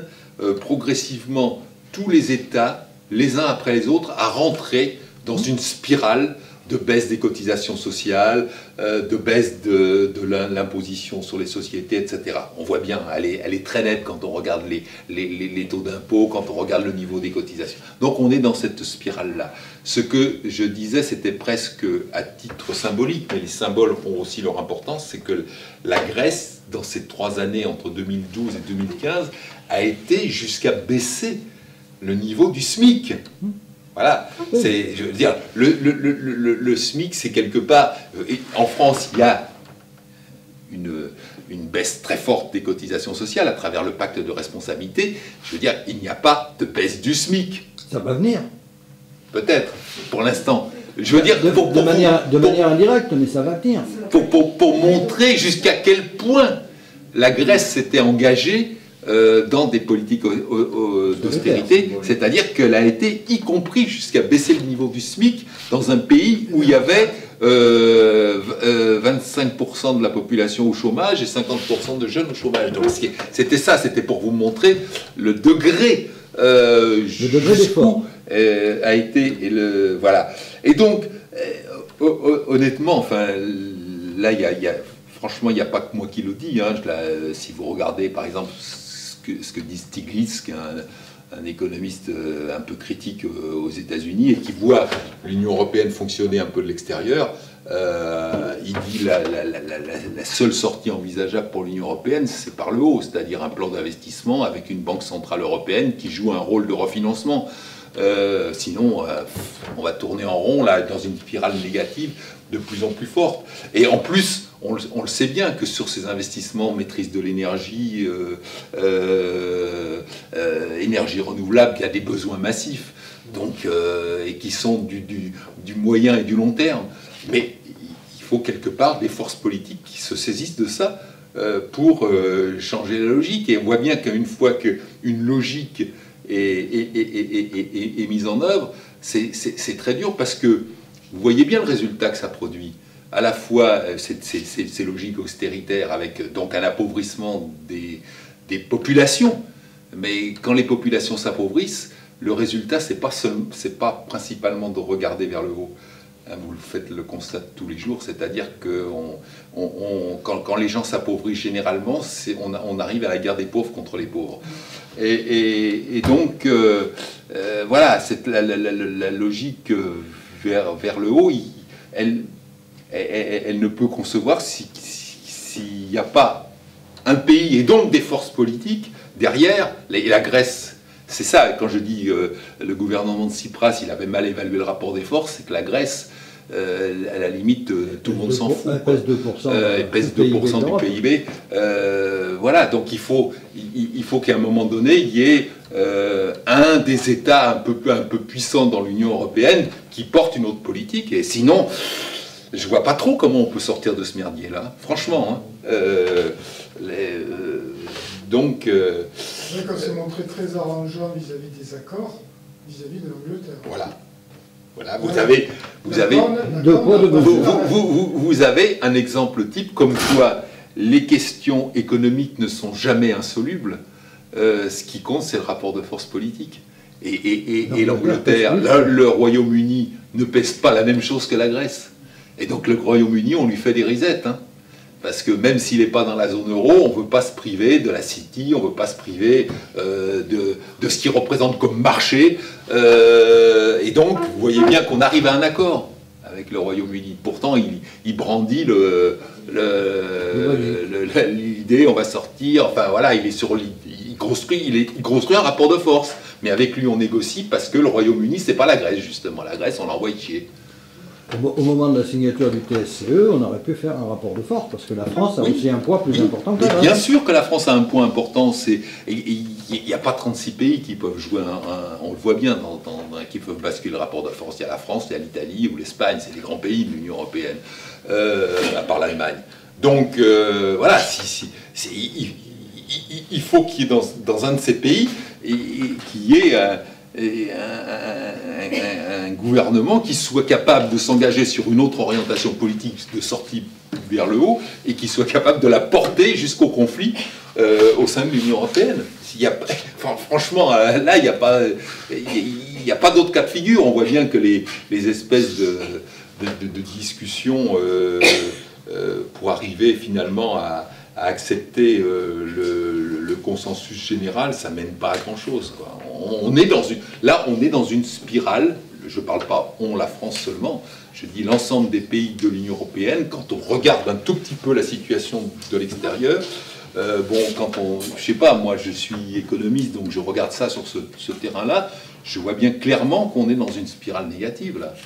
S2: progressivement tous les États, les uns après les autres, à rentrer dans une spirale de baisse des cotisations sociales, de baisse de l'imposition sur les sociétés, etc. On voit bien, elle est très nette quand on regarde les taux d'impôt, quand on regarde le niveau des cotisations. Donc on est dans cette spirale-là. Ce que je disais, c'était presque à titre symbolique, mais les symboles ont aussi leur importance, c'est que la Grèce, dans ces 3 années entre 2012 et 2015, a été jusqu'à baisser le niveau du SMIC. Voilà, je veux dire, le SMIC, c'est quelque part... En France, il y a une baisse très forte des cotisations sociales à travers le pacte de responsabilité. Je veux dire, il n'y a pas de baisse du SMIC.
S5: Ça va venir.
S2: Peut-être, pour l'instant. Je veux dire...
S5: De manière indirecte, mais ça va venir.
S2: Pour montrer jusqu'à quel point la Grèce s'était engagée dans des politiques d'austérité, c'est-à-dire qu'elle a été, y compris jusqu'à baisser le niveau du SMIC, dans un pays où il y avait 25% de la population au chômage et 50% de jeunes au chômage. Donc c'était ça, c'était pour vous montrer le degré jusqu'où a été, voilà. Et donc, honnêtement, enfin, là, franchement, il n'y a pas que moi qui le dis. Hein. Si vous regardez, par exemple, ce que dit Stiglitz, qui est un économiste un peu critique aux États-Unis et qui voit l'Union européenne fonctionner un peu de l'extérieur, il dit la seule sortie envisageable pour l'Union européenne, c'est par le haut, c'est-à-dire un plan d'investissement avec une banque centrale européenne qui joue un rôle de refinancement. Sinon, on va tourner en rond là, dans une spirale négative de plus en plus forte. Et en plus, on le sait bien que sur ces investissements, maîtrise de l'énergie, énergie renouvelable, il y a des besoins massifs, donc, et qui sont du moyen et du long terme. Mais il faut quelque part des forces politiques qui se saisissent de ça pour changer la logique. Et on voit bien qu'une fois qu'une logique est mise en œuvre, c'est très dur parce que vous voyez bien le résultat que ça produit. À la fois ces logiques austéritaires avec donc un appauvrissement des populations, mais quand les populations s'appauvrissent, le résultat c'est pas principalement de regarder vers le haut. Vous faites le constat tous les jours, c'est-à-dire que quand les gens s'appauvrissent généralement, on arrive à la guerre des pauvres contre les pauvres. Et donc, voilà, la logique vers le haut, elle ne peut concevoir s'il n'y a pas un pays et donc des forces politiques derrière. Et la Grèce, c'est ça, quand je dis le gouvernement de Tsipras, il avait mal évalué le rapport des forces, c'est que la Grèce, à la limite, tout le monde s'en fout.
S5: Elle pèse 2%,
S2: elle pèse 2% du PIB. Voilà, donc il faut qu'à un moment donné, il y ait un des États un peu puissants dans l'Union européenne qui porte une autre politique. Et sinon, je vois pas trop comment on peut sortir de ce merdier-là. Franchement. Hein. Donc...
S4: c'est vrai qu'on s'est montré très arrangeant vis-à-vis des accords, vis-à-vis de l'Angleterre.
S2: Voilà. Voilà, vous avez un exemple type comme quoi les questions économiques ne sont jamais insolubles. Ce qui compte, c'est le rapport de force politique. Et l'Angleterre, le Royaume-Uni ne pèse pas la même chose que la Grèce. Et donc le Royaume-Uni, on lui fait des risettes. Hein. Parce que même s'il n'est pas dans la zone euro, on ne veut pas se priver de la City, on ne veut pas se priver de ce qu'il représente comme marché. Et donc, vous voyez bien qu'on arrive à un accord avec le Royaume-Uni. Pourtant, il brandit l'idée, on va sortir, enfin voilà, il construit un rapport de force. Mais avec lui, on négocie parce que le Royaume-Uni, c'est pas la Grèce, justement. La Grèce, on l'envoie chier.
S5: Au moment de la signature du TSCE, on aurait pu faire un rapport de force, parce que la France a aussi un poids plus important que la Grèce.
S2: Bien sûr que la France a un point important. Il n'y a pas 36 pays qui peuvent jouer on le voit bien, qui peuvent basculer le rapport de force. Il y a la France, il y a l'Italie ou l'Espagne, c'est les grands pays de l'Union européenne, à part l'Allemagne. Donc, voilà, il faut qu'il y ait dans un de ces pays, qu'il y ait un gouvernement qui soit capable de s'engager sur une autre orientation politique de sortie vers le haut et qui soit capable de la porter jusqu'au conflit au sein de l'Union européenne. Franchement, là, il n'y a pas d'autre cas de figure. On voit bien que les espèces de discussion pour arriver finalement à accepter le consensus général, ça mène pas à grand-chose, quoi. On est dans une spirale. Je ne parle pas la France seulement, je dis l'ensemble des pays de l'Union européenne. Quand on regarde un tout petit peu la situation de l'extérieur, je sais pas, moi je suis économiste, donc je regarde ça sur ce terrain-là, je vois bien clairement qu'on est dans une spirale négative, là.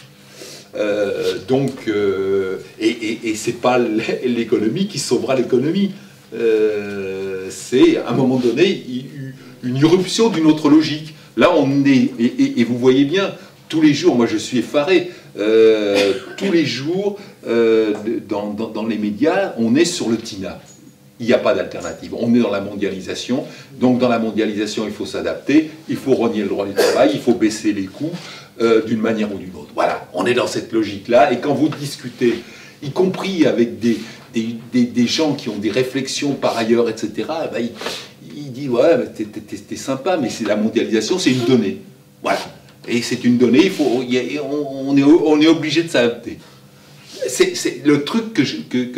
S2: Et c'est pas l'économie qui sauvera l'économie. C'est, à un moment donné, une irruption d'une autre logique. Là, on est... Et vous voyez bien, tous les jours, moi je suis effaré, tous les jours, dans les médias, on est sur le TINA. Il n'y a pas d'alternative. On est dans la mondialisation. Donc dans la mondialisation, il faut s'adapter, il faut renier le droit du travail, il faut baisser les coûts d'une manière ou d'une autre. Voilà, on est dans cette logique-là. Et quand vous discutez, y compris avec des gens qui ont des réflexions par ailleurs, etc., ben, ils disent « Ouais, t'es sympa, mais c'est la mondialisation, c'est une donnée. » Voilà. Et c'est une donnée, on est obligé de s'adapter. C'est le truc que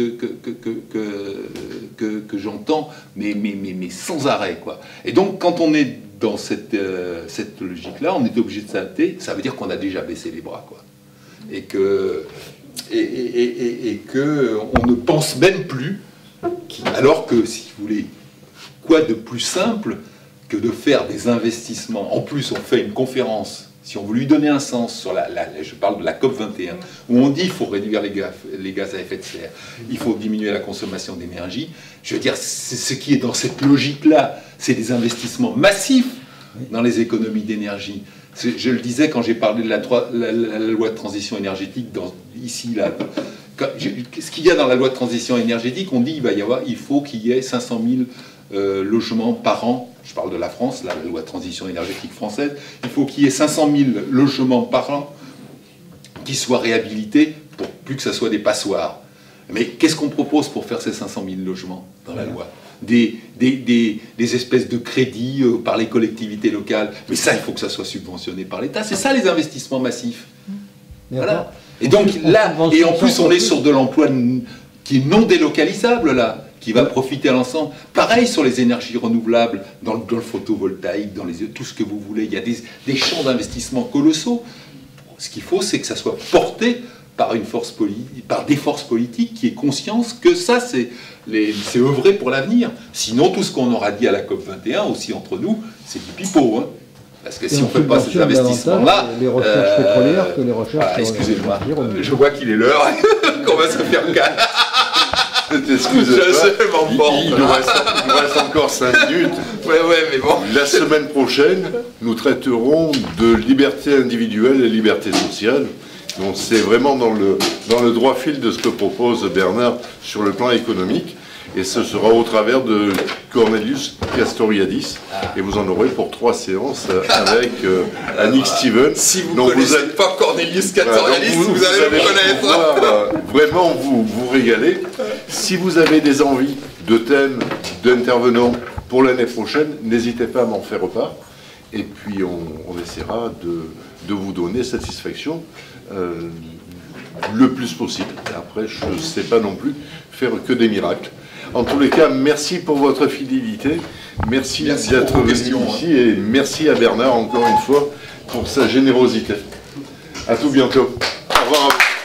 S2: j'entends, mais sans arrêt, quoi. Et donc, quand on est dans cette logique-là, on est obligé de s'adapter, ça veut dire qu'on a déjà baissé les bras, quoi. Et que on ne pense même plus, alors que, si vous voulez, quoi de plus simple que de faire des investissements. En plus, on fait une conférence. Si on veut lui donner un sens sur je parle de la COP21, où on dit qu'il faut réduire les gaz à effet de serre, il faut diminuer la consommation d'énergie, je veux dire, ce qui est dans cette logique-là, c'est des investissements massifs dans les économies d'énergie. Je le disais quand j'ai parlé de la loi de transition énergétique, ici, là. Ce qu'il y a dans la loi de transition énergétique, on dit il faut qu'il y ait 500 000 logements par an. Je parle de la France, la loi de transition énergétique française. Il faut qu'il y ait 500 000 logements par an qui soient réhabilités pour plus que ce soit des passoires. Mais qu'est-ce qu'on propose pour faire ces 500 000 logements dans la loi ? Des espèces de crédits par les collectivités locales. Mais ça, il faut que ça soit subventionné par l'État. C'est ça les investissements massifs. Voilà. Et donc là, et en plus on est sur de l'emploi qui est non délocalisable là, qui va profiter à l'ensemble. Pareil sur les énergies renouvelables, dans le photovoltaïque, tout ce que vous voulez. Il y a des champs d'investissement colossaux. Ce qu'il faut, c'est que ça soit porté par des forces politiques qui aient conscience que ça, c'est œuvrer pour l'avenir. Sinon, tout ce qu'on aura dit à la COP21, aussi entre nous, c'est du pipeau, hein. Parce que si on ne fait pas ces investissements-là...
S5: Les recherches pétrolières que les recherches...
S2: excusez-moi, je vois qu'il est l'heure qu'on va se faire calme.
S1: Il nous reste encore 5 minutes.
S2: Ouais, mais bon.
S1: La semaine prochaine, nous traiterons de liberté individuelle et liberté sociale. Donc c'est vraiment dans le droit fil de ce que propose Bernard sur le plan économique. Et ce sera au travers de Cornelius Castoriadis. Et vous en aurez pour 3 séances avec Annick Stevens.
S2: Si vous ne connaissez pas Cornelius Castoriadis, vous allez le connaître.
S1: Vraiment vous régaler. Si vous avez des envies de thèmes, d'intervenants pour l'année prochaine, n'hésitez pas à m'en faire part. Et puis on essaiera de vous donner satisfaction le plus possible. Après, je ne sais pas non plus faire que des miracles. En tous les cas, merci pour votre fidélité, merci d'être venu ici et merci à Bernard encore une fois pour sa générosité. À tout bientôt. Au revoir à vous.